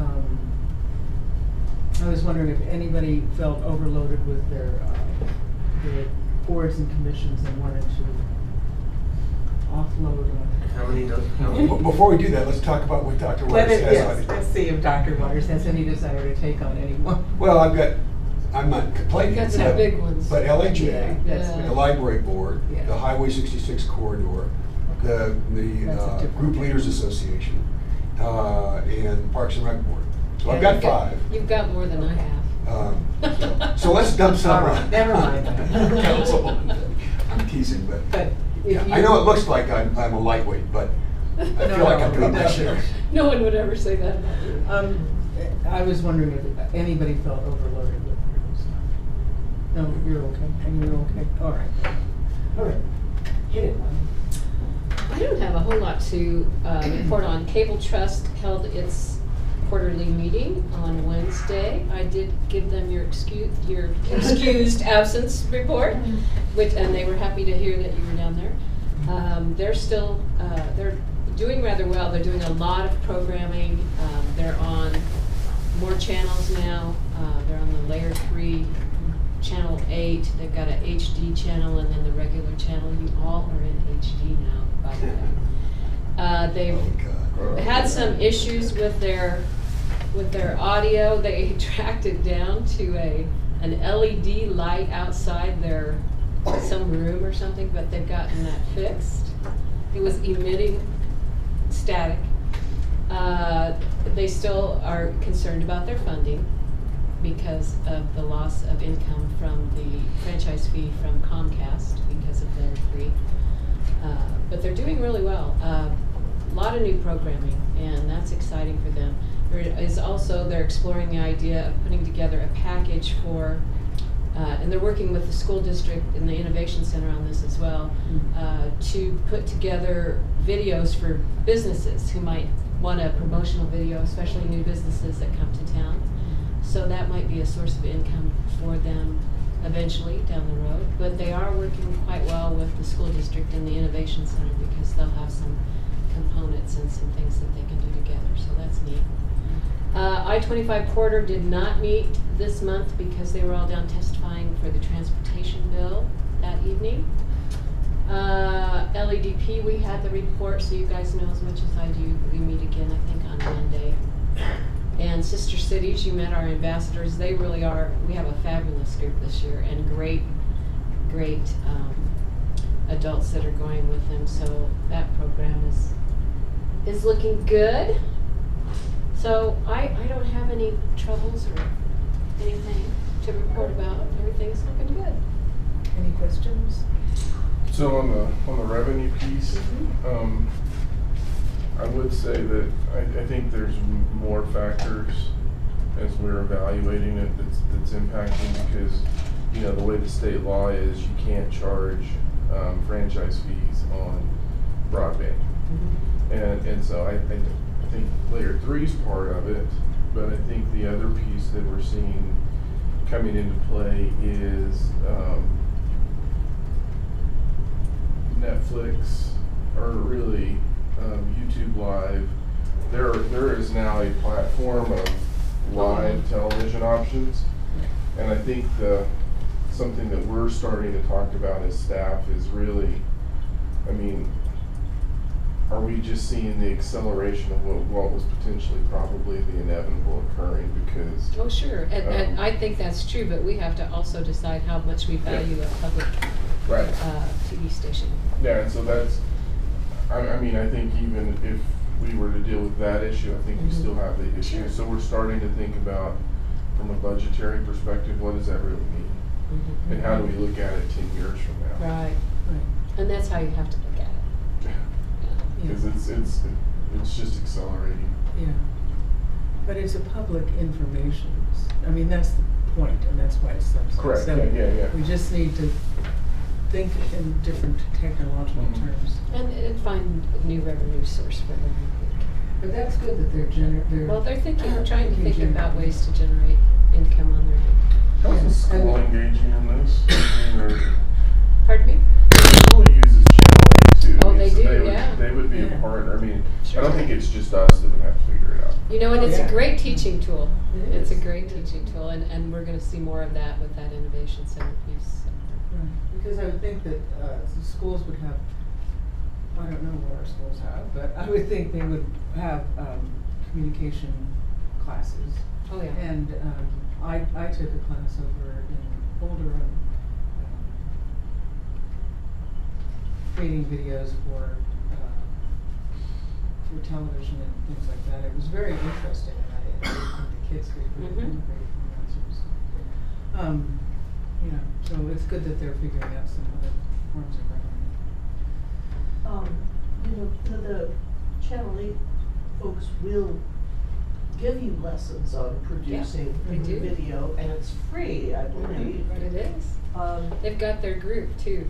I was wondering if anybody felt overloaded with their boards and commissions and wanted to offload on. How many does? Before we do that, let's talk about what Dr. Waters has on it. Let's see if Dr. Waters has any desire to take on any more. Well, I'm not complaining. Got some but- big ones. But LHA, That's Yeah. the library board, Yeah. the Highway 66 corridor, the That's a different Group thing. Leaders Association, and Parks and Rec Board. So I've Yeah, got 5. You've got more than I have. So let's dump some All right, on. never mind. Councilwoman. I'm teasing, but But if you. I know it looks like I'm a lightweight, but I feel like I'm doing my share. No one would ever say that about you. I was wondering if anybody felt overloaded with their stuff. No, you're okay, and you're okay, all right. All right, hit it, Lonnie. I don't have a whole lot to report on. Cable Trust held its quarterly meeting on Wednesday. I did give them your excused absence report, and they were happy to hear that you were down there. They're still, they're doing rather well. They're doing a lot of programming. They're on more channels now. They're on the layer 3, channel 8. They've got a HD channel and then the regular channel. You all are in HD now, by the way. They've had some issues with their audio. They tracked it down to an LED light outside their some room or something, but they've gotten that fixed. It was emitting static. They still are concerned about their funding because of the loss of income from the franchise fee from Comcast because of their free. But they're doing really well. A lot of new programming, and that's exciting for them. There is also, they're exploring the idea of putting together a package for, and they're working with the school district and the Innovation Center on this as well, to put together videos for businesses who might want a promotional video, especially new businesses that come to town. So that might be a source of income for them eventually down the road. But they are working quite well with the school district and the Innovation Center because they'll have some components and some things that they can do together. So that's neat. I-25 Corridor did not meet this month because they were all down testifying for the transportation bill that evening. LEDP, we had the report, so you guys know as much as I do. We meet again, I think, on Monday. And Sister Cities, you met our ambassadors. They really are, we have a fabulous group this year and great adults that are going with them. So that program is looking good. So I don't have any troubles or anything to report about. Everything's looking good. Any questions? So on the revenue piece, I would say that I think there's more factors as we're evaluating it that's impacting, because the way the state law is, you can't charge franchise fees on broadband, and so I think layer 3 is part of it, but I think the other piece that we're seeing coming into play is Netflix, or really YouTube Live. There is now a platform of live television options, and I think something that we're starting to talk about as staff is really, are we just seeing the acceleration of what was potentially probably the inevitable occurring? Because oh sure, and I think that's true, but we have to also decide how much we value a public TV station. Yeah, and so that's, I think even if we were to deal with that issue, I think we still have the issue. Sure. So we're starting to think about, from a budgetary perspective, what does that really mean? And how do we look at it 10 years from now? Right. And that's how you have to look at it. Because it's just accelerating. Yeah. But it's a public information. That's the point, and that's why it's subsidized. Correct. So Yeah. we just need to think in different technological terms. And find a new revenue source for them. But that's good that they're Well, they're trying to think about ways to generate income on their own. How's the school engaging in this? Pardon me? The school uses Channel 8 too. Oh, they so do, yeah. They would be a Yeah. partner. Sure. I don't think it's just us that would have to figure it out. And it's Yeah. a great teaching tool. It It's a is. great teaching tool, and we're going to see more of that with that innovation center piece. Right. Because I would think that the schools would have, I don't know what our schools have, but I would think they would have communication classes. Oh yeah. And I took a class over in Boulder on creating videos for television and things like that. It was very interesting, and I enjoyed from the kids group and great from that sort of stuff. So it's good that they're figuring out some other forms of revenue. The Channel 8 folks will give you lessons on producing they do. video, and it's free, I believe. It is. They've got their group too.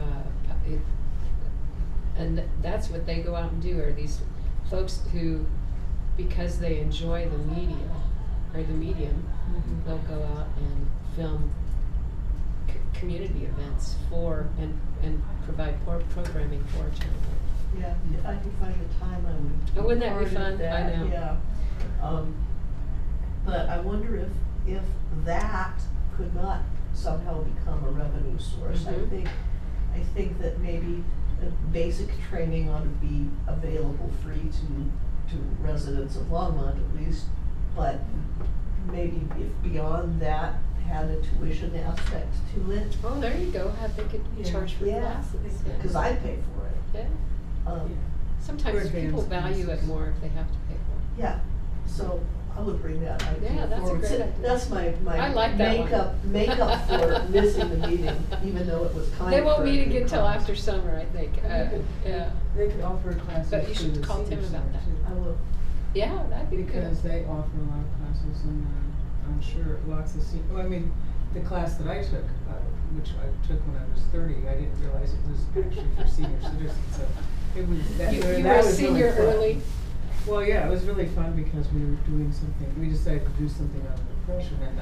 And that's what they go out and do, are these folks who, because they enjoy the media or the medium, they'll go out and film community events for and provide programming for Channel 8. Yeah, if I can find the time, I would. Oh, wouldn't that be part of fun? I know. Yeah. But I wonder if that could not somehow become a revenue source. Mhm. I think that maybe basic training ought to be available free to residents of Longmont at least, but maybe if beyond that had a tuition aspect to it. Oh, there you go, how they could Yeah. charge for Yeah, classes. because I'd pay for it. Yeah, Um, sometimes For people advanced value it classes. more if they have to pay for it. Yeah, so I would bring that idea Yeah, that's a forward. great So idea. That's my I like that one. makeup for missing the meeting, even though it was kind They of. won't for a meet good again till cause. after summer, I think, yeah. They could offer classes But you to should the call senior Tim about center, that. too. I will. Yeah, that'd be good. Because they offer a lot of classes, and I'm sure lots of well, I mean, the class that I took, which I took when I was 30, I didn't realize it was actually for senior citizens, so it was, that You that were a was really senior fun. early? Well, yeah, it was really fun because we were doing something, we decided to do something on depression, and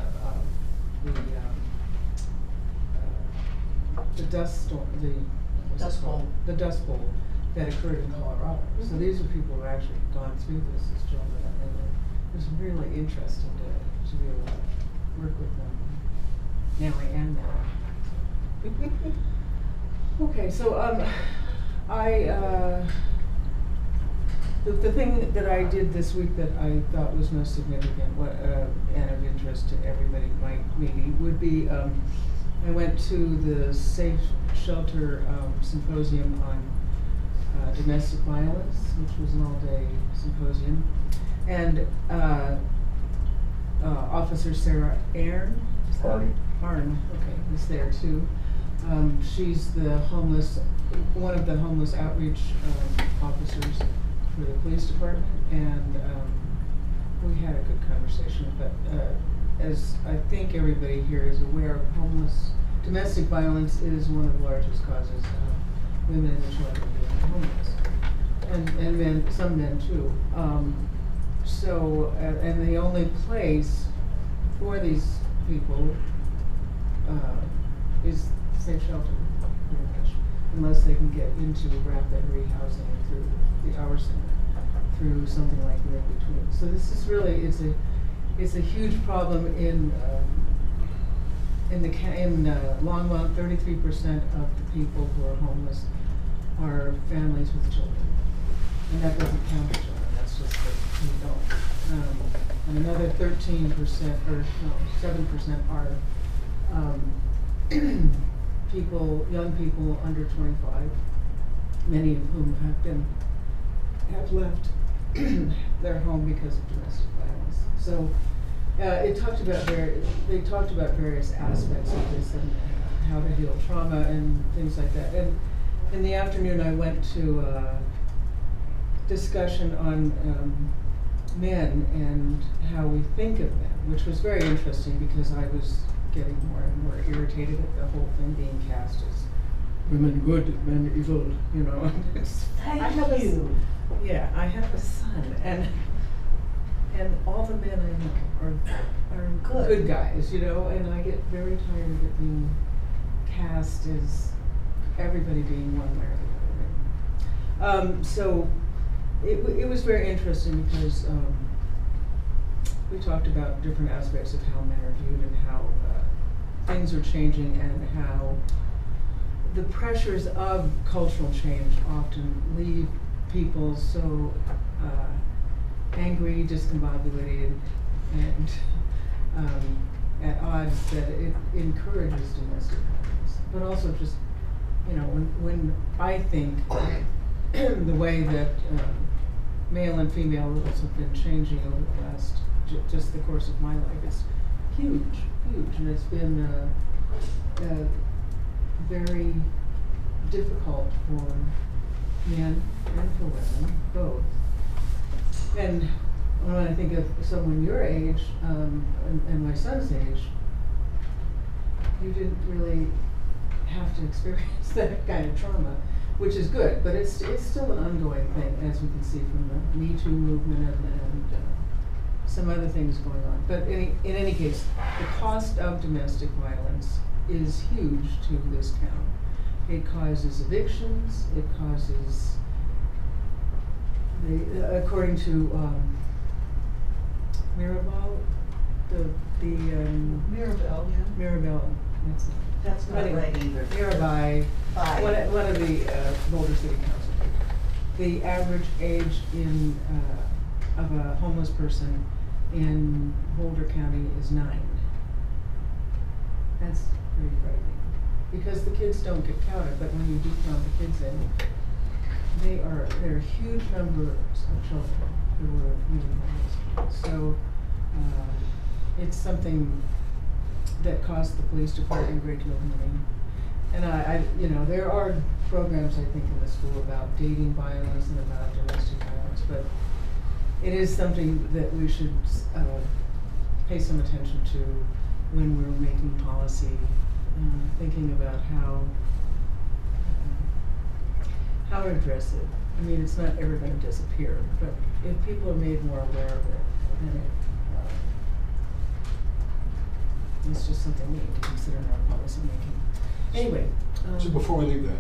the dust storm, what's it Dust called? bowl. The Dust Bowl that occurred in Colorado. So Mhm. these are people who have actually gone through this as children, and it was really interesting to be able to work with them. Now I am now. Okay, so the thing that I did this week that I thought was most significant and of interest to everybody maybe would be I went to the Safe Shelter Symposium on domestic violence, which was an all-day symposium, and Officer Sarah Arn, okay, was there too. She's one of the homeless outreach officers for the police department, and we had a good conversation. But as I think everybody here is aware, domestic violence is one of the largest causes of women and children being homeless, and men, some men too. And the only place for these people is safe shelter, pretty much, unless they can get into rapid rehousing through the Hour Center, through something like the in-between. So this is really, it's a huge problem in Longmont. 33% of the people who are homeless are families with children, and that doesn't count the children. That's just the adults. And another 13% or no, 7% are young people under 25, many of whom have left their home because of domestic violence. So they talked about various aspects of this and how to heal trauma and things like that. And in the afternoon, I went to a discussion on men and how we think of men, which was very interesting because I was getting more and more irritated at the whole thing being cast as women good, men evil, you know. Thank you. Yeah, I have a son, and all the men I know are good guys, you know, and I get very tired of it being cast as everybody being one way or the other. So it was very interesting because we talked about different aspects of how men are viewed and how things are changing and how the pressures of cultural change often leave people so angry, discombobulated, and at odds that it encourages domestic violence. But also just, you know, when I think the way that male and female roles have been changing over the last, just the course of my life, it's huge, and it's been very difficult for men and for women, both. And when I think of someone your age, and my son's age, you didn't really have to experience that kind of trauma, which is good, but it's still an ongoing thing, as we can see from the Me Too movement and some other things going on. But in any case, the cost of domestic violence is huge to this town. It causes evictions, it causes, according to Miraval Mirabelle, yeah. Mirabelle, that's it. That's not Anyway, right either. Mirabai, Bye. one of the Boulder City Council people. The average age of a homeless person in Boulder County is 9. That's pretty frightening, because the kids don't get counted, but when you do count the kids in, there are huge numbers of children who are really homeless. So, it's something that costs the police department a great deal of money. And there are programs, I think, in the school about dating violence and about domestic violence, but it is something that we should pay some attention to when we're making policy, thinking about how to address it. I mean, it's not ever going to disappear, but if people are made more aware of it, then it's just something we need to consider in our policy making. Anyway. So before we leave that,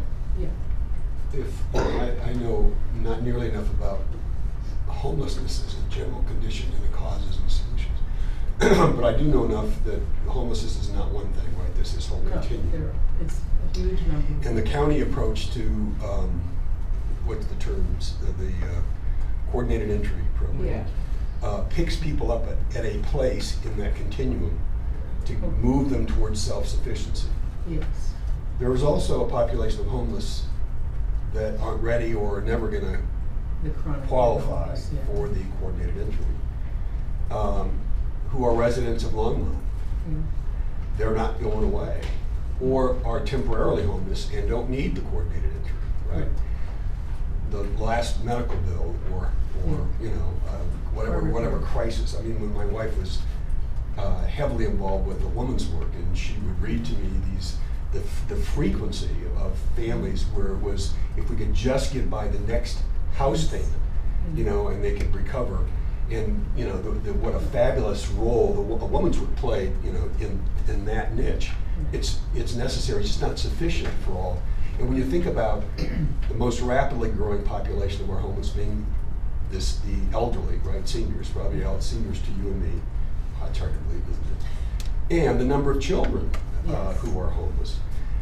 Yeah. I know not nearly enough about homelessness as a general condition and the causes and solutions. But I do know enough that homelessness is not one thing, right? This whole No, continuum. it's a huge number. And the county approach to, what's the terms, the coordinated entry program. Yeah. Picks people up at a place in that continuum to move them towards self-sufficiency. Yes. There is also a population of homeless that aren't ready or are never gonna The chronic qualify homeless, yeah. for the coordinated entry, who are residents of Longmont. Yeah. They're not going away, or are temporarily homeless and don't need the coordinated entry, right? The last medical bill, or whatever crisis. I mean, when my wife was heavily involved with the woman's work, and she would read to me the frequency of families where it was, if we could just get by the next house payment, and they could recover. And what a fabulous role a woman's work played, in that niche. It's necessary. It's just not sufficient for all. And when you think about the most rapidly growing population of our homeless being the elderly, right? Seniors, probably seniors to you and me. It's hard to believe, isn't it? And the number of children who are homeless.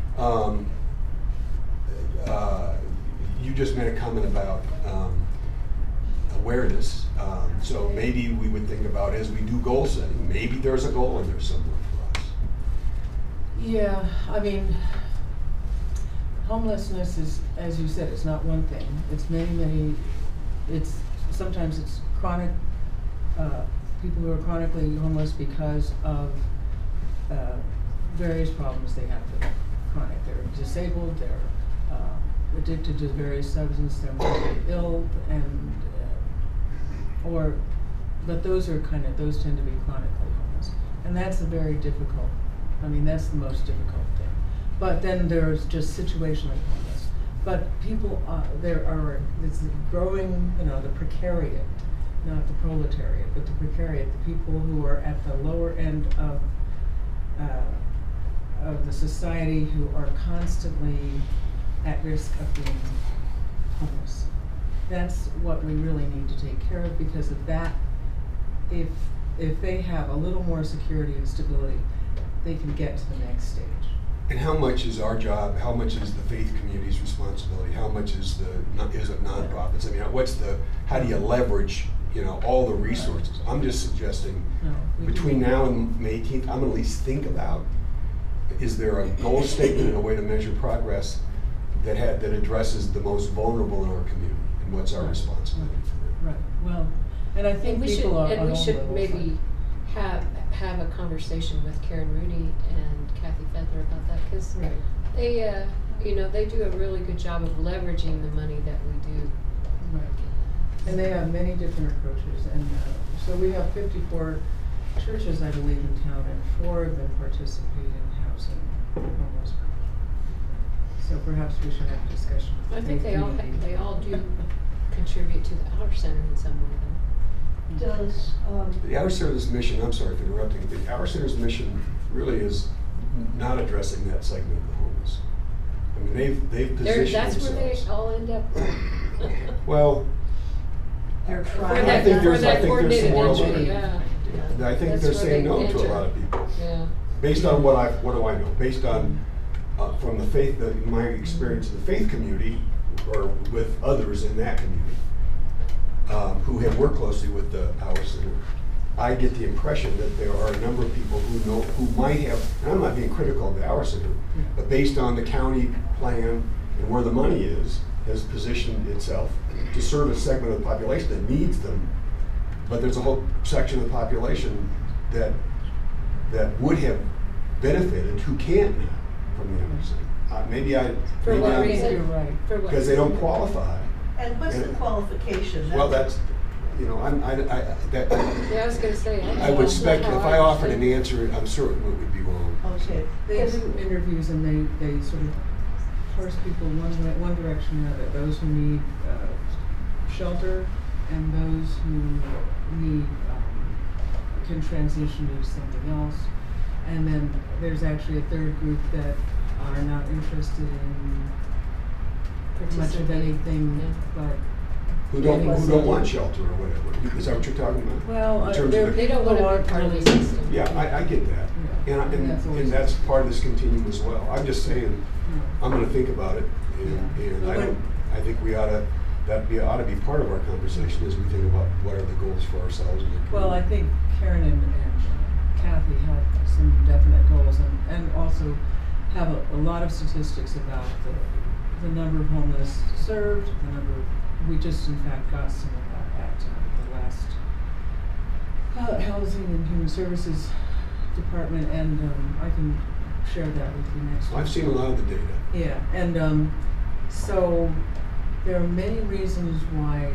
You just made a comment about awareness. So maybe we would think about, as we do goal setting, maybe there's a goal in there somewhere for us. Yeah, I mean, homelessness is, as you said, it's not one thing. It's many, sometimes it's chronic, people who are chronically homeless because of various problems they have that are chronic. They're disabled, they're addicted to various substances, they're mentally ill, and but those tend to be chronically homeless. And that's that's the most difficult thing. But then there's just situationally homeless. But people, it's growing, the precariat, not the proletariat, but the precariat, the people who are at the lower end of the society, who are constantly at risk of being homeless. That's what we really need to take care of, because of that, if they have a little more security and stability, they can get to the next stage. And how much is our job? How much is the faith community's responsibility? How much is it nonprofits? I mean, how do you leverage, all the resources? I'm just suggesting between now and May 18th, I'm gonna at least think about, is there a goal statement and a way to measure progress that addresses the most vulnerable in our community, and what's our responsibility for them? Right. Well, and I think we people are. And we should maybe have a conversation with Karen Rooney and Kathy Feather about that, because they, they do a really good job of leveraging the money that we do. Right. And they have many different approaches, and so we have 54 churches, I believe, in town, and 4 of them participate in housing homeless people. So perhaps we should have a discussion. I think they all do contribute to the Outer Center in some way, though. Does, The Outer Center's mission, I'm sorry for interrupting, but the Outer Center's mission really is not addressing that segment of the homeless. I mean, they've positioned That's themselves. where they all end up. Well, They're For trying. that, I think for there's that some more coordinated overlap. entry, yeah. And I think That's they're where saying they no to a enter. lot of people. Yeah. Based on what do I know? Based on, from the faith, my experience in the faith community, or with others in that community, who have worked closely with the Power Center, I get the impression that there are a number of people who might have, and I'm not being critical of the Power Center, but based on the county plan and where the money is, has positioned itself to serve a segment of the population that needs them. But there's a whole section of the population that would have benefited who can't now from the Power Center. Maybe For what I'm- reason? You're right. For what because they don't reason? qualify. And what's the qualification? Well, that's, you know, Yeah, I was gonna say. I would expect, how if I offered an understand. answer, I'm certain it would be wrong. Okay. They Yes. do interviews and they sort of parse people one direction or another. Those who need shelter and those who need, can transition to something else. And then there's actually a third group that are not interested in much of anything but. Who don't want shelter or whatever. Is that what you're talking about? Well, In terms of they're- the- They don't wanna Well, be part of the really- system. Yeah, I get that. Yeah, And, and that's always- and that's part of this continuum as well. I'm just saying, Yeah. I'm gonna think about it, and Well, I think we ought to be part of our conversation as we think about what are the goals for ourselves and the Well, I community. think Karen and Kathy have some definite goals and also have a lot of statistics about the number of homeless served, the number, we just in fact got some of that at the last Housing and Human Services Department, and I can share that with you next week. I've seen a lot of the data. Yeah, and so there are many reasons why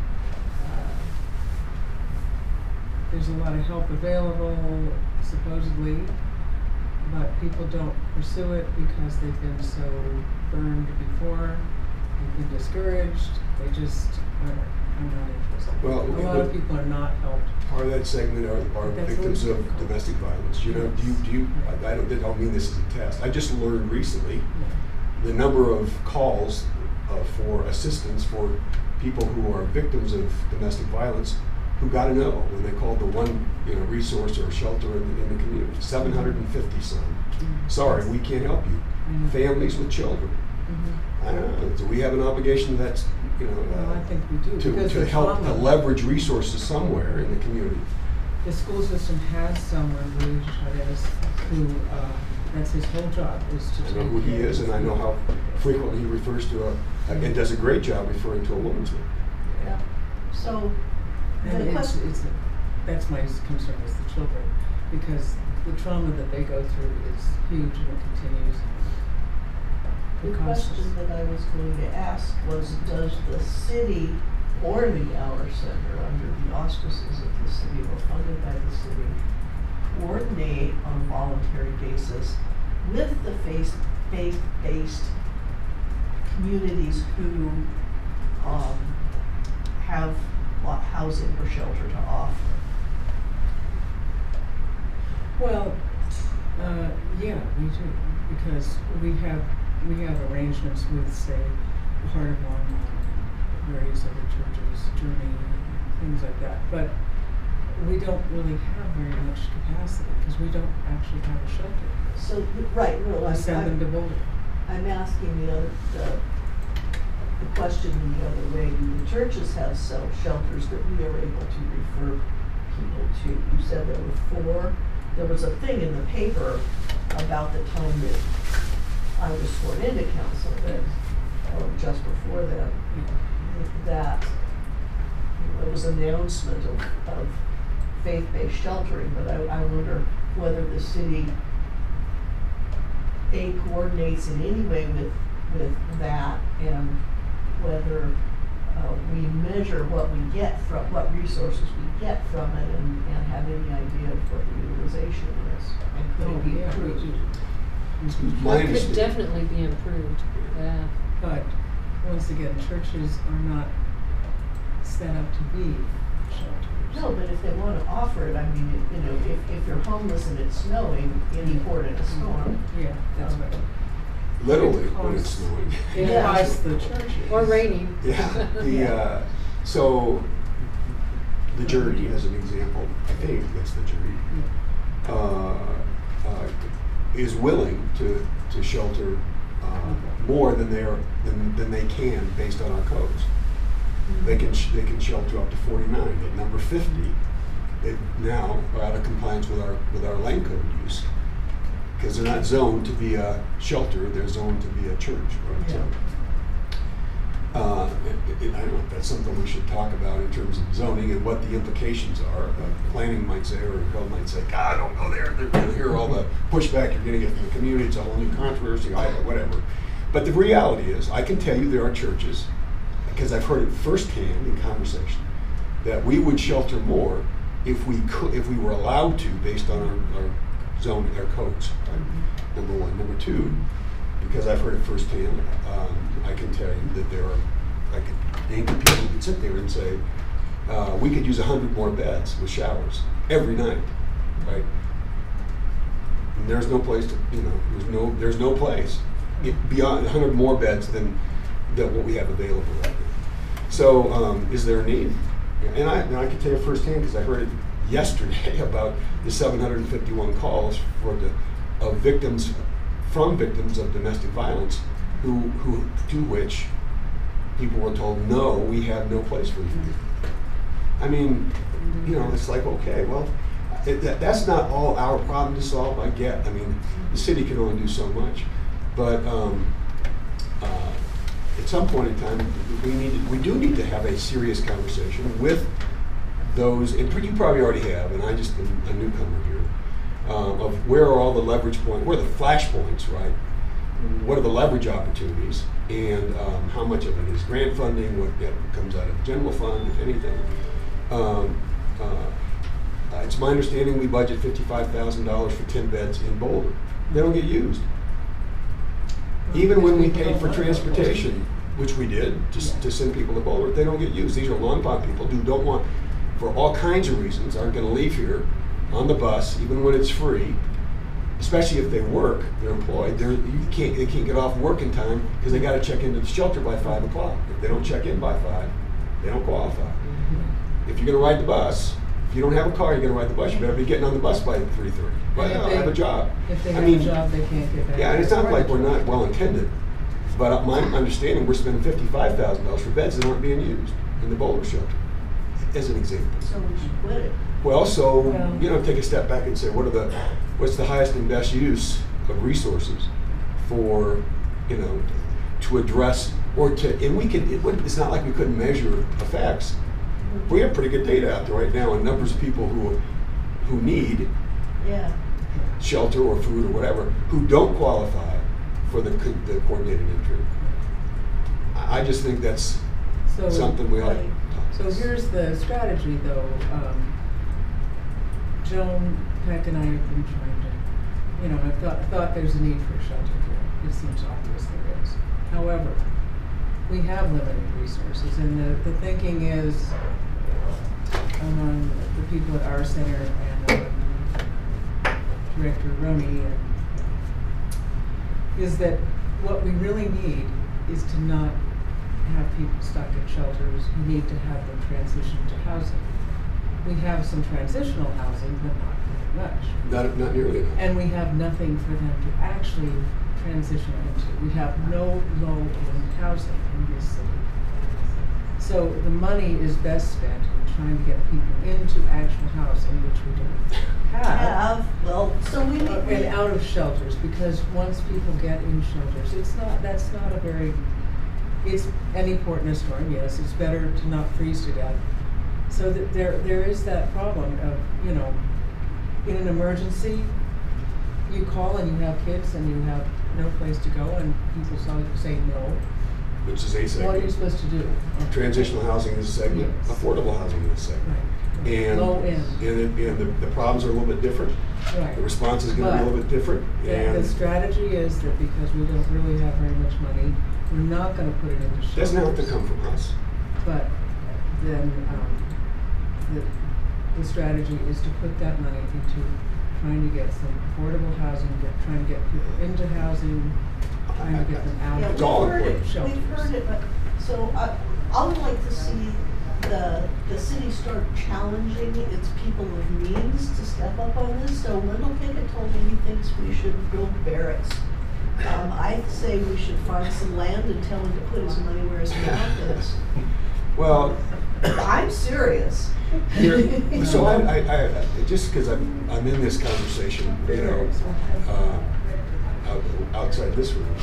there's a lot of help available, supposedly, but people don't pursue it because they've been so burned before, they've been discouraged, they just are not interested. Well, A lot of people are not helped. Part of that segment are That's victims always of difficult. domestic violence. You know, do you, I don't mean this as a test. I just learned recently the number of calls for assistance for people who are victims of domestic violence who got a no when they called the one, resource or shelter in the community. 750 some. Sorry, we can't help you. Mhm. Families with children. Mhm. I don't know. Do we have an obligation that's, Well, I think we do, because to the help to trauma- leverage resources somewhere in the community? The school system has someone, Luis Chavez, who, that's his whole job, is to I take know who he care is, of and I know how frequently he refers to and does a great job referring to a woman's room. Yeah. So, And the question. that's my concern is the children, because the trauma that they go through is huge and it continues. The costs- question that I was going to ask was, does the city or the Hour Center, under the auspices of the city or funded by the city, coordinate on a voluntary basis with the faith-based communities who have housing or shelter to offer? Well, yeah, we do, because we have arrangements with, say, Heart of Longmont and various other churches, Journey, and things like that, but we don't really have very much capacity, because we don't actually have a shelter. So, right, no, We send them to Boulder. I'm asking the question in the other way. Do the churches have shelters that we are able to refer people to? You said there were 4. There was a thing in the paper about the time that I was sworn into council, or just before that, that there was an announcement of faith-based sheltering, but I wonder whether the city coordinates in any way with that, and whether we measure what what resources we get from it, and have any idea of what the utilization is, and could it be Yeah, we improved? do. My It could understanding- definitely be improved, yeah. But, once again, churches are not set up to be shelters. No, but if they want to offer it, I mean, if you're homeless and it's snowing, any port in a storm. Yeah, that's right. Literally, It when it's costs- snowing. It Yeah. costs the churches. Or raining. Yeah, so the Journey as an example, I think that's the Journey, is willing to shelter more than they can based on our codes. They can shelter up to 49. At number 50, they now are out of compliance with our land code use, because they're not zoned to be a shelter, they're zoned to be a church. Right? Yeah. So, I don't know if that's something we should talk about in terms of zoning and what the implications are. Planning might say, or Bill might say, God, don't go there. They're going to hear all the pushback you're going to get from the community. It's a whole new controversy, whatever. But the reality is, I can tell you there are churches, because I've heard it firsthand in conversation, that we would shelter more if we were allowed to, based on our zone, our codes. Right? Number one. Number two, because I've heard it firsthand, I can tell you that there are, I could name the people who could sit there and say, we could use 100 more beds with showers every night, right? And there's no place to, there's no place beyond 100 more beds than what we have available right now. So, is there a need? And I can tell you firsthand, because I heard it yesterday about the 751 calls from victims of domestic violence, to which people were told, no, we have no place for you. I mean, it's like, okay, well, that's not all our problem to solve. I get. I mean, the city can only do so much, but at some point in time, we do need to have a serious conversation with those, and you probably already have, and I just am a newcomer here, of where are all the leverage points, where are the flash points, right? What are the leverage opportunities, and how much of it is grant funding, what comes out of the general fund, if anything. It's my understanding we budget $55,000 for 10 beds in Boulder. They don't get used. Even when we paid for transportation, which we did, to send people to Boulder, they don't get used. These are Long Pond people who don't want, for all kinds of reasons, aren't going to leave here on the bus, even when it's free, especially if they work, they're employed. They can't get off work in time because they got to check into the shelter by 5 o'clock. If they don't check in by 5, they don't qualify. If you're going to ride the bus, if you don't have a car, you're going to ride the bus, you better be getting on the bus by 3:30. But I have a job. If they have a job, they can't get back. Yeah, and it's not like we're not well intended, but my understanding, we're spending $55,000 for beds that aren't being used in the Boulder shelter, as an example. So we should quit it. Well, so take a step back and say, what's the highest and best use of resources for, to address it's not like we couldn't measure effects. We have pretty good data out there right now on numbers of people who need shelter or food or whatever, who don't qualify for the coordinated entry. I just think that's something we ought to talk about. So here's the strategy, though. Joan Peck and I have been trying to, I thought there's a need for a shelter here. It seems obvious there is. However, we have limited resources, and the thinking is among the people at our center and Director Roney is that what we really need is to not have people stuck in shelters. We need to have them transition to housing. We have some transitional housing, but not very much. Not nearly enough. And we have nothing for them to actually transition into. We have no low-end housing in this city. So the money is best spent in trying to get people into actual housing, which we don't have. So we need. And out of shelters, because once people get in shelters, that's not a very, it's any port in a storm, yes, it's better to not freeze to death. So that there is that problem of, in an emergency, you call and you have kids and you have no place to go, and people say no. Which is a segment. What are you supposed to do? Transitional housing is a segment. Yes. Affordable housing is a segment. Right. And, low end. And the problems are a little bit different. Right. The response is going to be a little bit different. The strategy is that because we don't really have very much money, we're not going to put it into shelters. It doesn't have to come from us. But then the strategy is to put that money into trying to get some affordable housing, trying to get people into housing, trying to get them out of It's all we've heard important. it, but so I would like to see the city start challenging its people of means to step up on this. So Wendell Pickett told me he thinks we should build barracks. I say we should find some land and tell him to put his money where his mouth is. Well, I'm serious. here, so I just because I'm in this conversation, you know, outside this room,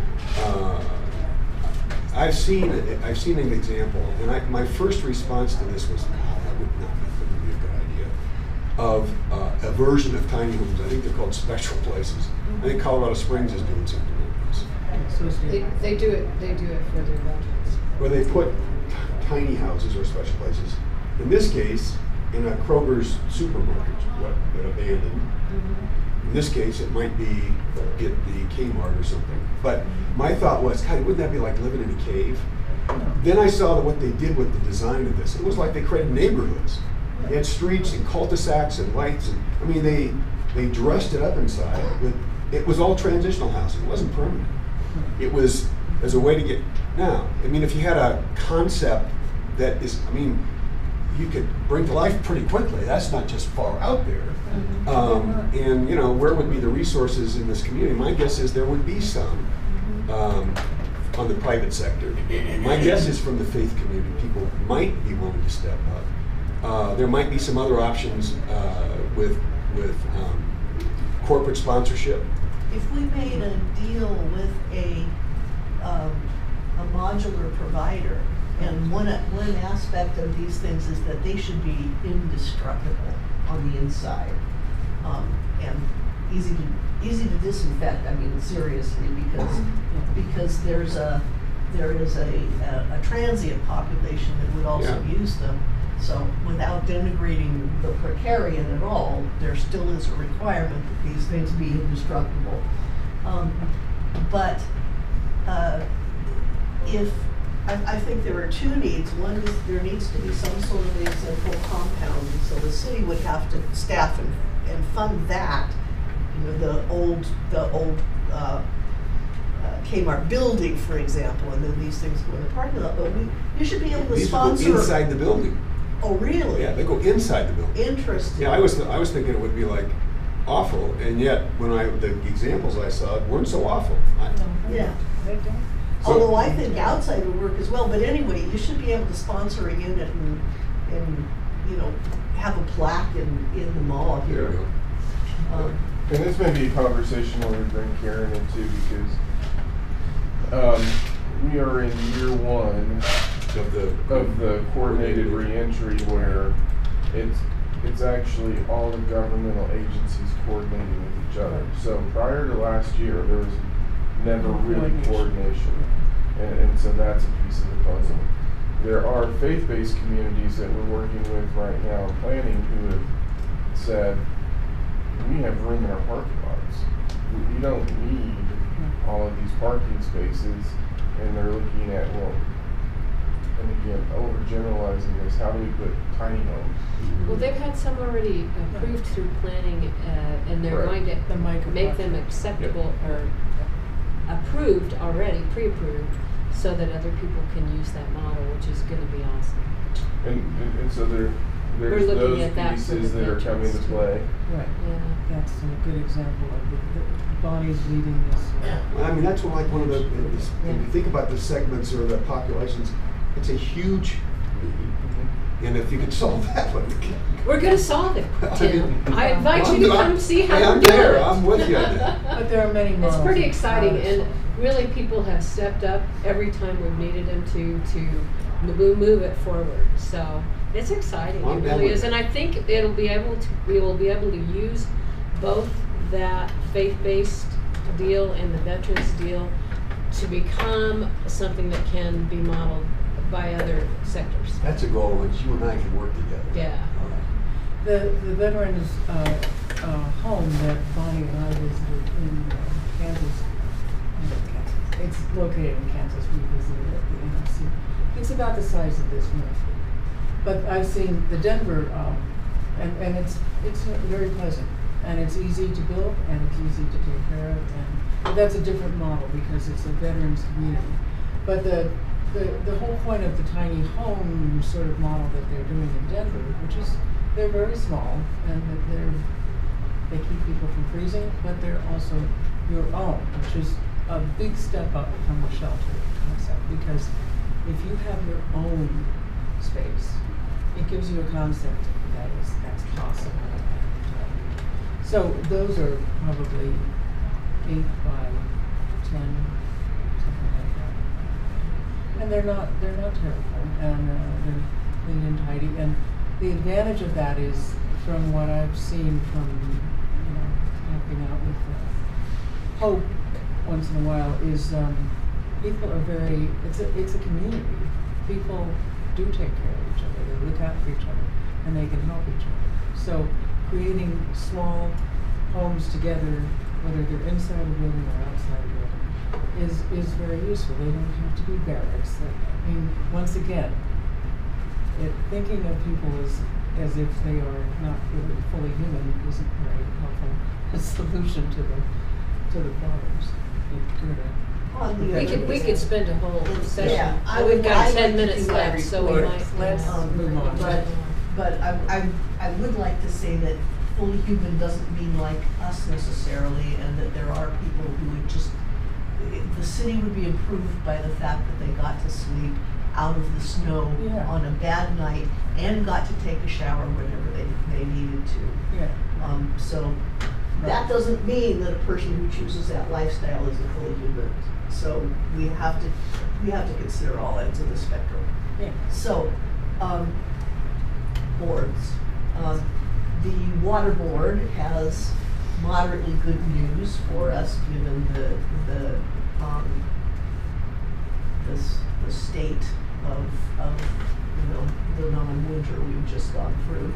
I've seen an example, and my first response to this was, that wouldn't be a good idea, of a version of tiny homes. I think they're called special places. I think Colorado Springs is doing something like this, They do it for their veterans. where they put tiny houses or special places. In this case, in a Kroger's supermarket, what got abandoned. In this case, it might be get the Kmart or something. But my thought was, God, wouldn't that be like living in a cave? Then I saw that what they did with the design of this. It was like they created neighborhoods. They had streets and cul-de-sacs and lights. And I mean, they dressed it up inside. It was all transitional housing. It wasn't permanent. It was as a way to get. Now, I mean, if you had a concept that is, I mean, you could bring to life pretty quickly. That's not just far out there. And you know, where would be the resources in this community? My guess is there would be some on the private sector. My guess is from the faith community, people might be willing to step up. There might be some other options with corporate sponsorship. If we made a deal with a modular provider, and one aspect of these things is that they should be indestructible on the inside, and easy to disinfect. I mean, seriously, because there is a transient population that would also use them. So without denigrating the precarian at all, there still is a requirement that these things be indestructible. I think there are two needs. One is there needs to be some sort of a central compound, and so the city would have to staff and fund that. You know, the old Kmart building, for example, and then these things go in the parking lot. But you should be able to These sponsor. go inside the building. Oh, really? Yeah, they go inside the building. Interesting. Yeah, I was thinking it would be like awful, and yet when the examples I saw weren't so awful. Yeah. They don't. Although I think outside would work as well, but anyway, you should be able to sponsor a unit and you know, have a plaque in the mall There here. we go. And this may be a conversation where we bring Karen into, because we are in year one of the coordinated reentry, where it's actually all the governmental agencies coordinating with each other. So prior to last year, there was never really coordination, and so that's a piece of the puzzle. There are faith-based communities that we're working with right now in planning who have said, we have room in our parking lots. We don't need all of these parking spaces, and they're looking at, well, and again, overgeneralizing this, how do we put tiny homes? Well, they've had some already approved through planning, and they're Correct. going to make them acceptable or approved already, pre-approved, so that other people can use that model, which is going to be awesome. And so We're there's looking those at that for pieces the that are coming to veterans, too. play. Right, Yeah. that's a good example of the Bonnie's leading this. Well, I mean, that's one of the, when you think about the segments or the populations, it's a huge need. And if you could solve that one. We're going to solve it, Tim. I invite you to come see how I'm we're doing there. it. I'm with you on that. But there are many It's models pretty of exciting, how to and solve it. really people have stepped up every time we've needed them to move it forward. So it's exciting, I'm it down really with is. it. And I think we will be able to use both that faith-based deal and the veterans deal to become something that can be modeled by other sectors. That's a goal, which you and I can work together. Yeah. The veterans home that Bonnie and I visited in Kansas, it's located in Kansas, we visited at the NRC. It's about the size of this room. But I've seen the Denver, and it's very pleasant, and it's easy to build, and it's easy to take care of, but that's a different model because it's a veterans community. But the the whole point of the tiny home sort of model that they're doing in Denver, which is, they're very small, and that they keep people from freezing, but they're also your own, which is a big step up from the shelter concept, because if you have your own space, it gives you a concept that's possible. So those are probably 8 by 10, something like that. And they're not terrible, and they're clean and tidy. And the advantage of that is, from what I've seen from, helping out with Hope once in a while, is people are very, it's a community. People do take care of each other, they look out for each other, and they can help each other. So creating small homes together, whether they're inside a building or outside a building, is very useful. They don't have to be barracks. I mean, once again, thinking of people as if they are not really fully human isn't very helpful a solution to the problems. We could spend a whole session. Yeah, We've got I'd 10 like to minutes do that left, so we report. might. Let's move on. But I would like to say that fully human doesn't mean like us necessarily, and that there are people who would just, the city would be improved by the fact that they got to sleep out of the snow Yeah. on a bad night and got to take a shower whenever they needed to. Yeah. So that doesn't mean that a person who chooses that lifestyle is a fully human. So we have to consider all ends of the spectrum. Yeah. So, boards. The water board has moderately good news for us, given the state of the non-winter we've just gone through.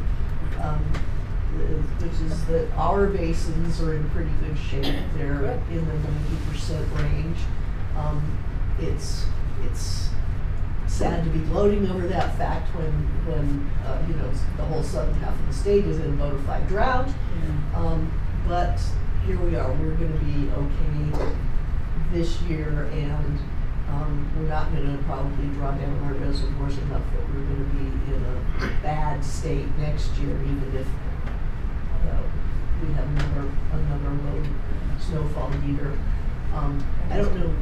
Which is that our basins are in pretty good shape. They're in the 90% range. It's sad to be gloating over that fact when the whole southern half of the state is in bona fide drought. But here we are. We're going to be okay this year, and we're not going to probably draw down our reservoirs enough that we're going to be in a bad state next year, even if we have another low snowfall year. I don't know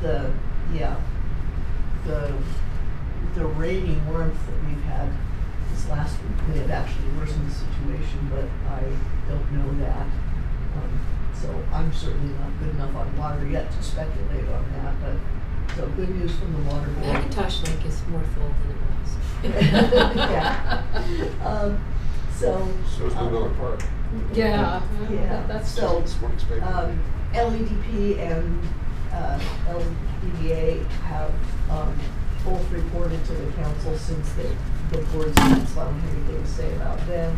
the rainy warmth that we've had this last week may have actually worsened the situation, but I don't know that. So I'm certainly not good enough on water yet to speculate on that, but so good news from the water board. Macintosh Lake is more full than it was. Yeah. So So it's another part. Yeah. That's so. LEDP and LDDA have both reported to the council since the board's meeting, so I don't have anything to say about them.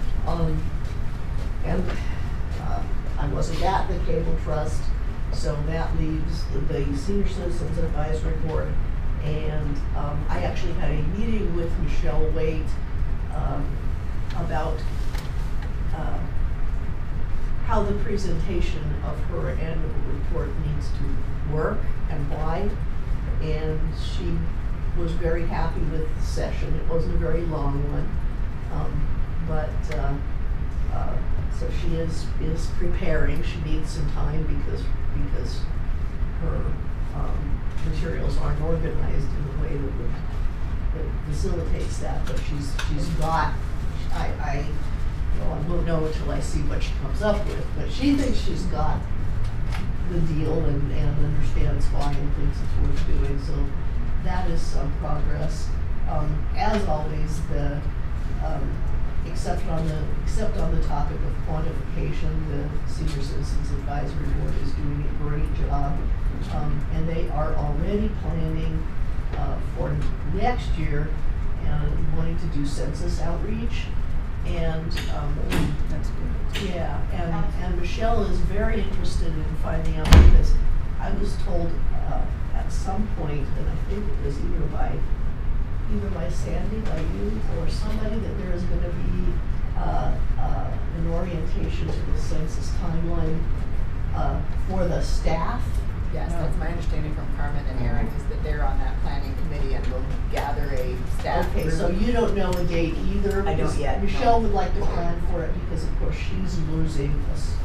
And I wasn't at the Cable Trust, so that leaves the Senior Citizens Advisory Board. And I actually had a meeting with Michelle Waite about how the presentation of her annual report needs to work and why. And she was very happy with the session. It wasn't a very long one, so she is preparing. She needs some time because her materials aren't organized in a way that facilitates that. But she's got. I won't know until I see what she comes up with, but she thinks she's got the deal and understands why and thinks it's worth doing. So that is some progress. As always, except on the topic of quantification, the Senior Citizens Advisory Board is doing a great job, and they are already planning for next year and wanting to do census outreach. And That's good. yeah, and Michelle is very interested in finding out, because I was told at some point, and I think it was either by Sandy, by you, or somebody, that there is going to be an orientation to the census timeline for the staff Yes, that's my understanding from Carmen and Aaron, is that they're on that planning committee and will gather a staff Okay, group. so you don't know a date either? I don't because yet, no. Michelle would like to plan for it because of course she's losing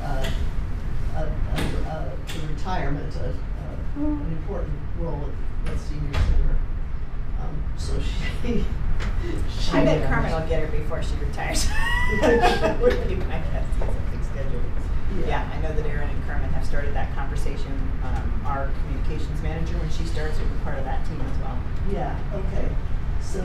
the retirement, an important role at senior center. So she. I bet Carmen will get her before she retires. We're gonna do my best to get something scheduled. Yeah, I know that Aaron and Carmen have started that conversation. Our communications manager, when she starts, will be part of that team as well. Yeah, okay. So,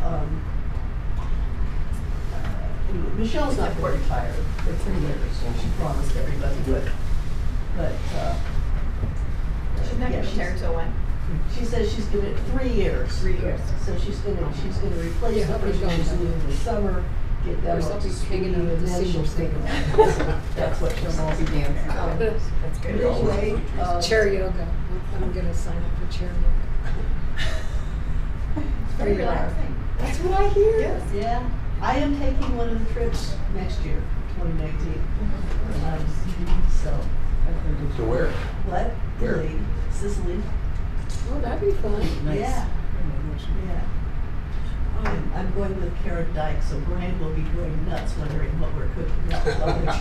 Michelle's not going to retire for 3 years, she promised everybody, but, She's not gonna yeah, retire till when? She says she's gonna, 3 years. 3 years. So she's gonna replace Yeah, the he's person she's gone. doing this summer, get them Or up to something's speed, hanging out and at the then she'll senior think center. about it. That's what she'll all be dancing about. That's good. Anyway, Chair yoga. I'm gonna sign up for chair yoga. It's very relaxing. That's what I hear. Yes. Yeah. I am taking one of the trips next year, 2019. So, To where? what? Where? Italy, Sicily. Oh, that'd be fun. Yeah. Yeah. I'm going with Karen Dyke, so Brian will be going nuts wondering what we're cooking up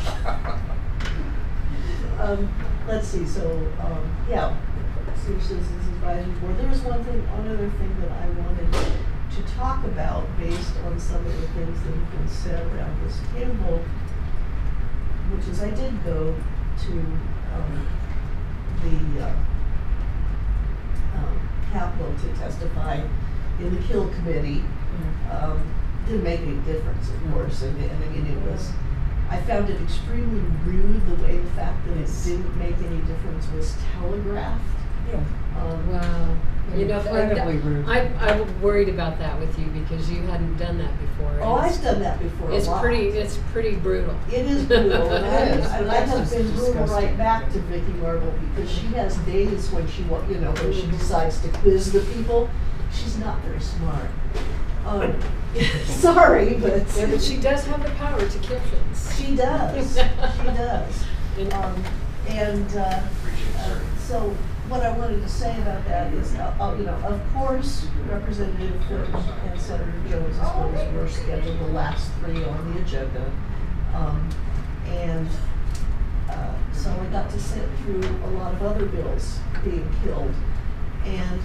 for lunch. Let's see, so, yeah, Senior Citizens Advisory Board. There was one other thing that I wanted to talk about based on some of the things that have been said around this table, which is I did go to the Capitol to testify in the Kill Committee. Didn't make any difference, of course, and I mean, it was, I found it extremely rude the way the fact that it didn't make any difference was telegraphed. Yeah. Wow. You know, Incredibly rude. I'm worried about that with you because you hadn't done that before. Oh, and I've done that before a It's lot. it's pretty brutal. It is brutal, and It is, I but have that's been just brutal right disgusting. back to Vicki Marble because she has days when she when she decides to quiz the people. She's not very smart. Sorry, but Yeah, but she does have the power to kill things. she does. She does. And- So what I wanted to say about that is, of course, Representative Clinton and Senator Jones as well as were scheduled the last 3 on the agenda. So I got to sit through a lot of other bills being killed. And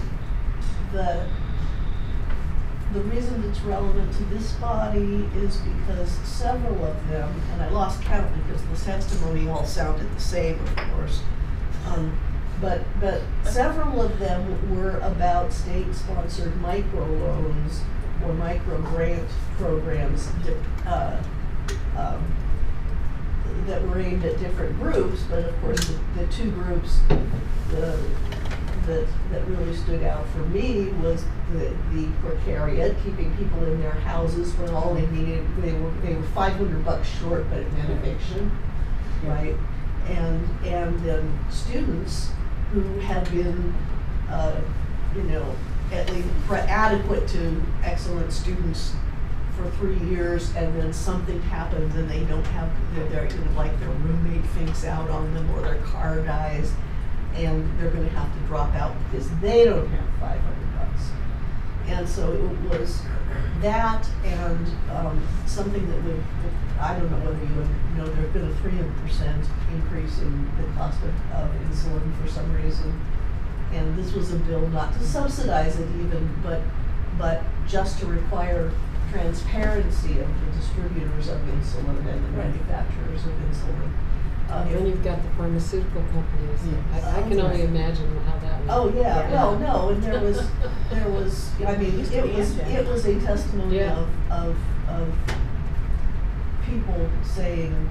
the reason it's relevant to this body is because several of them, and I lost count because the testimony all sounded the same, of course, but several of them were about state-sponsored microloans or micro-grant programs that were aimed at different groups, but of course the 2 groups that really stood out for me was the precariat, keeping people in their houses when all they needed, they were $500 short, but it meant eviction, right? And then students who had been, at least adequate to excellent students for 3 years, and then something happens and they don't have, they're like their roommate finks out on them or their car dies, and they're going to have to drop out because they don't have $500. And so it was that and something that would, I don't know whether you know, there's been a 300% increase in the cost of insulin for some reason. And this was a bill not to subsidize it even, but just to require transparency of the distributors of insulin and the manufacturers of insulin. Then you've got the pharmaceutical companies. Yes. I can only imagine how that would. Oh, yeah, well, no, and there was, I mean, it was a testimony Yeah. of people saying,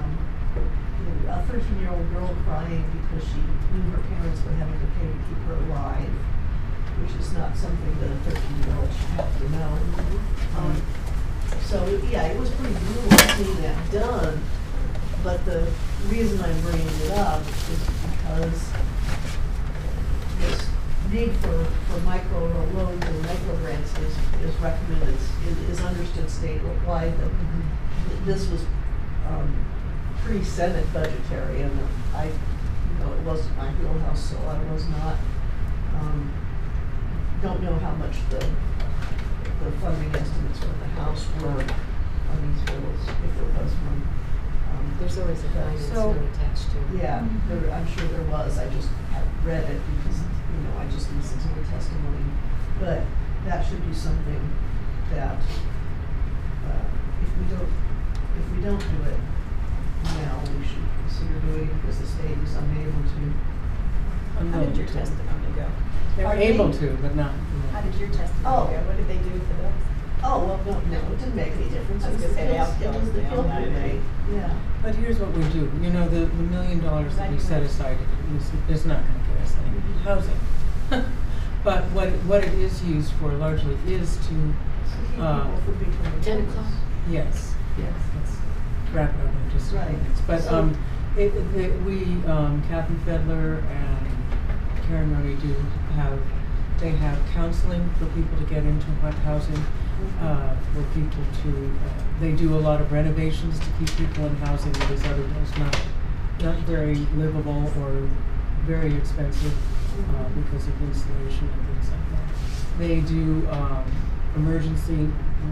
a 13-year-old girl crying because she knew her parents were having to pay to keep her alive, which is not something that a 13-year-old should have to know. So, yeah, it was pretty brutal seeing that done, but the reason I'm bringing it up is because this need for micro loans and micro grants is recommended, is understood statewide. That this was pre-Senate budgetary, and it wasn't wasn't my wheelhouse, so I was not, don't know how much the funding estimates for the house were on these bills, if there was one. There's always a finance So- note attached to it. Yeah, I'm sure there was, I just haven't read it because, I just listened to the testimony. But that should be something that, if we don't do it now, we should consider doing it because the state is unable to. How did your testimony go? They're Pardon me? able to, but not. How did your testimony Oh. go? What did they do for those? Oh, well, no, it didn't make any difference. I was It gonna say, the they all Phil- killed It was the us, they all Phil died. committee, yeah. But here's what we do, the $1 million that we set aside is not gonna get us any housing. But what it is used for largely is to, To keep people from becoming 10 homeless. o'clock? yes, let's wrap it up in just a few Right. minutes. But, So- Kathy Fedler and Karen Rooney they have counseling for people to get into housing, for people to, they do a lot of renovations to keep people in housing that is otherwise not very livable or very expensive, because of insulation and things like that. They do, emergency,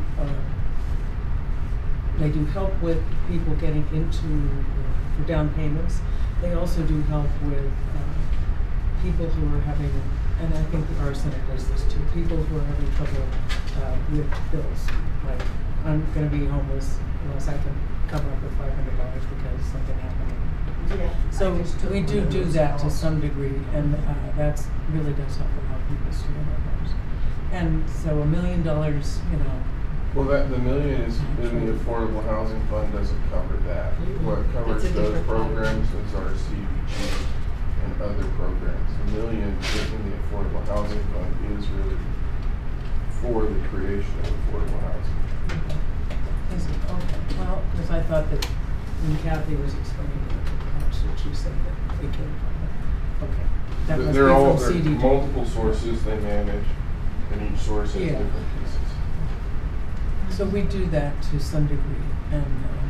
they do help with people getting into, for down payments. They also do help with, people who are having, and I think our center does this too, people who are having trouble with bills. Like, I'm gonna be homeless unless I can come up with $500 because something happened. Yeah. So I just took we one do of those that to calls. some degree, and that's really does help a lot of people stay in their homes. And so $1 million, Well, the million is in the affordable housing fund doesn't cover that. What covers It's a those different fund. programs is our CDBG and other programs. The million in the affordable housing fund is really for the creation of affordable housing. is it, okay, well, because I thought that when Kathy was explaining it, perhaps that she said that it came from it. Okay. That must be They're all, from there's CDG. multiple sources they manage, and each source has Yeah. different pieces. So we do that to some degree, and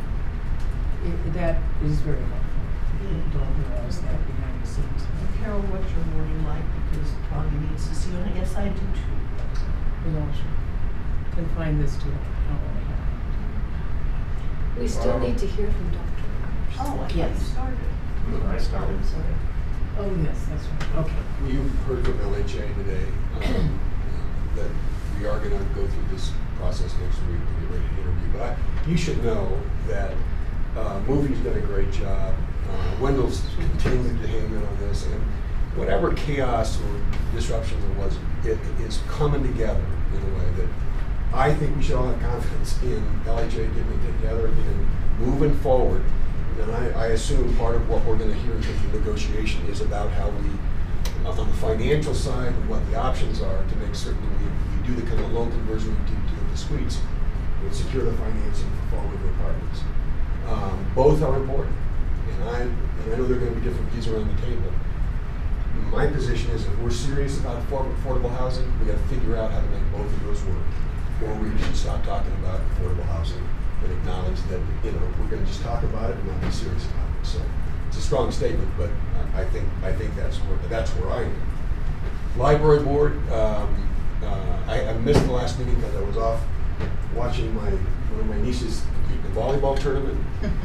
that is very helpful. People don't realize that behind the scenes. Carol, what's your morning like? Because Bonnie needs to see you, and I guess I do too. We all should confine this to an hour and a half. We still need to hear from Dr. Myers. Oh, I thought you Yes. started. I started. I'm sorry. Oh, yes, that's right, okay. You've heard from LHA today, that we are gonna go through this process next week to get ready to interview. But you should know that Movie's done a great job. Wendell's continuing to hang in on this, and whatever chaos or disruption there was, it is coming together in a way that I think we should all have confidence in LHA getting it together and moving forward. And I assume part of what we're gonna hear in terms of negotiation is about how we, on the financial side, and what the options are to make certain that we do the kind of loan conversion we do to the suites, and secure the financing for fall winter apartments. Both are important, and I know there are gonna be different views around the table. My position is if we're serious about affordable housing, we gotta figure out how to make both of those work. Or we should stop talking about affordable housing and acknowledge that, we're gonna just talk about it and not be serious about it. So it's a strong statement, but I think that's where I am. Library board, I missed the last meeting because I was off watching one of my nieces compete in the volleyball tournament.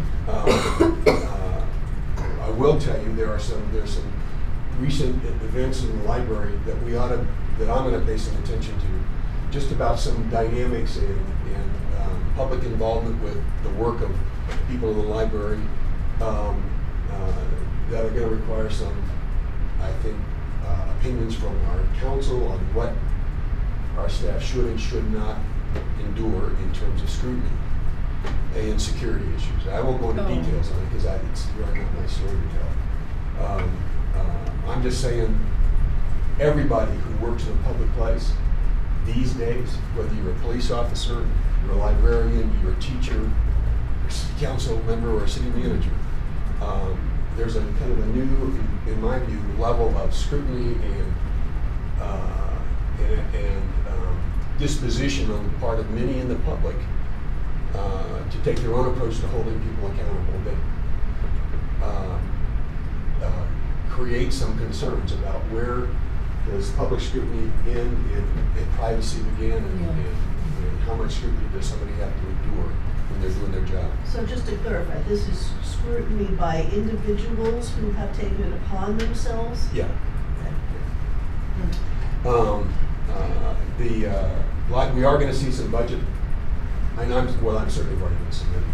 I will tell you there's some recent events in the library that I'm gonna pay some attention to, just about some dynamics and public involvement with the work of people in the library that are gonna require some, I think, opinions from our council on what our staff should and should not endure in terms of scrutiny and security issues. I won't go into details on it because it's really not my story to tell. I'm just saying, everybody who works in a public place these days, whether you're a police officer, you're a librarian, you're a teacher, you're a city council member, or a city manager, there's a kind of a new, in my view, level of scrutiny and disposition on the part of many in the public to take their own approach to holding people accountable that create some concerns about where does public scrutiny end and privacy begin, and how much scrutiny does somebody have to endure when they're doing their job. So just to clarify, this is scrutiny by individuals who have taken it upon themselves? Yeah. We are gonna see some budget, and I'm certainly already gonna submit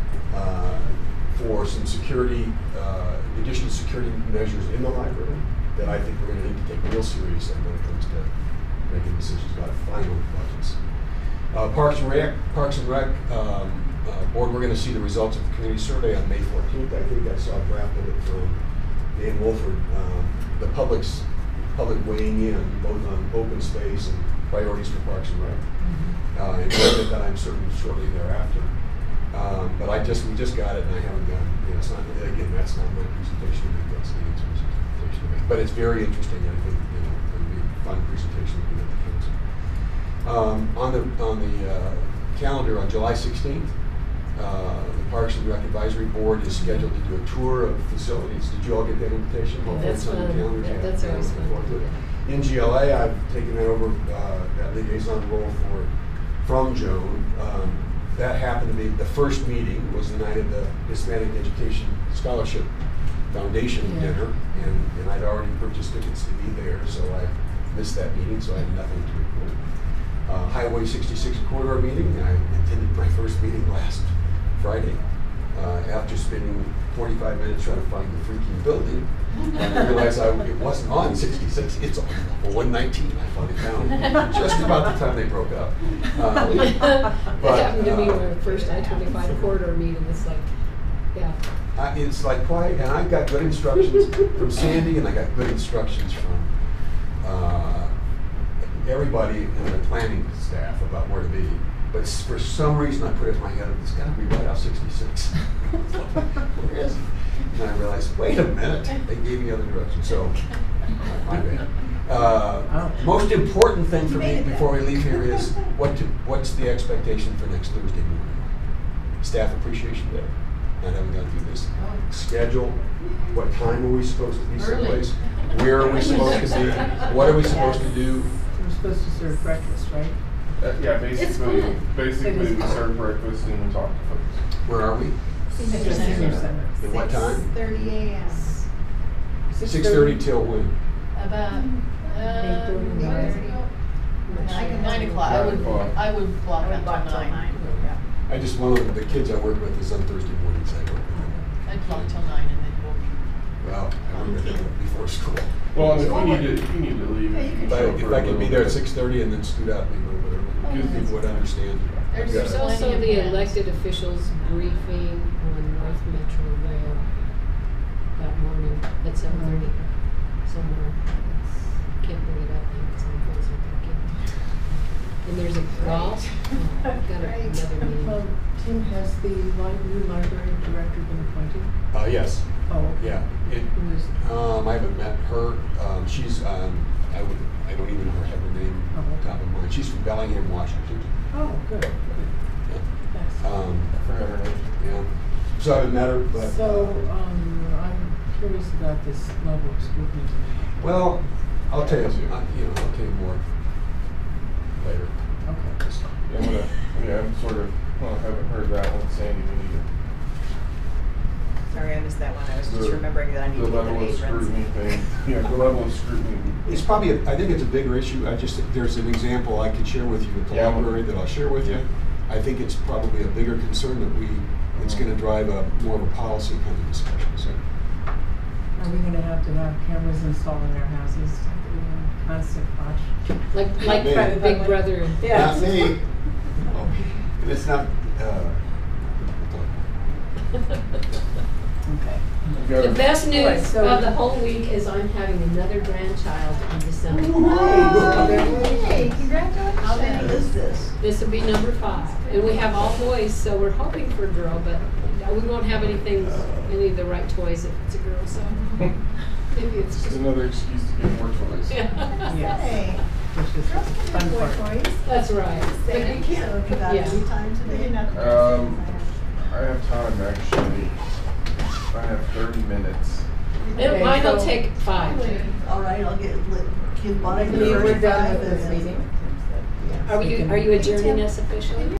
for some security, additional security measures in the library that I think we're gonna need to take real seriously when it comes to making decisions about final budgets. Parks and Rec Board, we're gonna see the results of the community survey on May 14th. I think I saw a draft of it from Dan Wolford. The public weighing in both on open space and priorities for Parks and Rec. And more that I'm certain shortly thereafter. But we just got it, and I haven't done, it's not, again, that's not my presentation to make, that's the answer's presentation to make. But it's very interesting, and I think, it'll be a fun presentation to do at the council. On the calendar on July 16th, the Parks and Rec Advisory Board is scheduled to do a tour of facilities. Did you all get that invitation? Hopefully That's it's on the fun. calendar. Yeah, That's always looking forward to it. fun. In GLA, I've taken that over, that liaison role from Joan. That happened to be, the first meeting was the night of the Hispanic Education Scholarship Foundation dinner, and I'd already purchased tickets to be there, so I missed that meeting, so I had nothing to report. Highway 66 corridor meeting, I attended my first meeting last Friday. After spending 45 minutes trying to find the freaking building, and I realized it wasn't on 66, it's on 119. I finally found it just about the time they broke up. That happened to me when the first I-25 corridor meeting, it's like, yeah. It's like quiet, and I got good instructions from Sandy, and I got good instructions from everybody in the planning staff about where to be. But for some reason, I put it in my head, it's got to be right off 66. Where is it? And I realized, wait a minute, they gave me other directions, so my bad. Most important thing for me before we leave here is what's the expectation for next Thursday morning? Staff Appreciation Day. I haven't gone through this. Schedule. What time are we supposed to be someplace? Where are we supposed to be? What are we supposed to do? We're supposed to serve breakfast, right? Yeah, basically we serve breakfast and we talk to folks. Where are we? Senior Center. At what time? 6:30 a.m. 6:30 till when? About, 8:30. 9 o'clock. I would block I would out block till till 9. Yeah. I just, one of the kids I work with is on Thursday mornings. I work with them. I'd block till 9 and then we'll be. Well, I work with them before school. Well, and if you need to leave. Yeah, you can If I could be there at 6:30 and then scoot out maybe a little bit early, because people would understand. I've There's got- also the elected officials briefing on North Metro Rail that morning at 7:30 somewhere. Can't bring it up now because I'm close with the kid. And there's a golf. Oh, I've got Great. another meeting. Tim, has the new library director been appointed? Yes, Oh, okay. yeah. Who is it? I haven't met her. She's, I don't even have her name Oh, on top of mind. She's from Bellingham, Washington. Oh, good, good. Yeah. Thanks. I forgot her name. Yeah. So I haven't met her, but. So, I'm curious about this level of scrutiny. Well, I'll tell you, I'll tell you more later. Okay. I'm sort of, I haven't heard that one, Sandy, we need Sorry, I missed that one. I was just The- remembering that I need the to get level the of aprons. scrutiny thing. Yeah, the level of scrutiny. It's probably, I think it's a bigger issue. There's an example I could share with you at the Yeah. library that I'll share with you. I think it's probably a bigger concern that it's gonna drive more of a policy kind of discussion, so. Are we gonna have cameras installed in our houses? Constant watch? Like Me. Big Brother. and- Yeah. Not me. And it's not, Okay. You gotta- The best Alright, news so- of the whole week is I'm having another grandchild in December. Hey, congratulations. How many is this? This will be number 5, and we have all boys, so we're hoping for a girl, but we won't have any of the right toys if it's a girl, so maybe it's It's just. another excuse to get more toys. Yes. Hey, Which is girls can fun have boy part. toys. That's right. But Say you so. can't. You got Yeah. any time today? I have time actually. I have 30 minutes. Okay, Mine'll so- take 5. All right, I'll give Bonnie I the believe we're first done 5 with and this then- meeting. Are you adjourning us officially?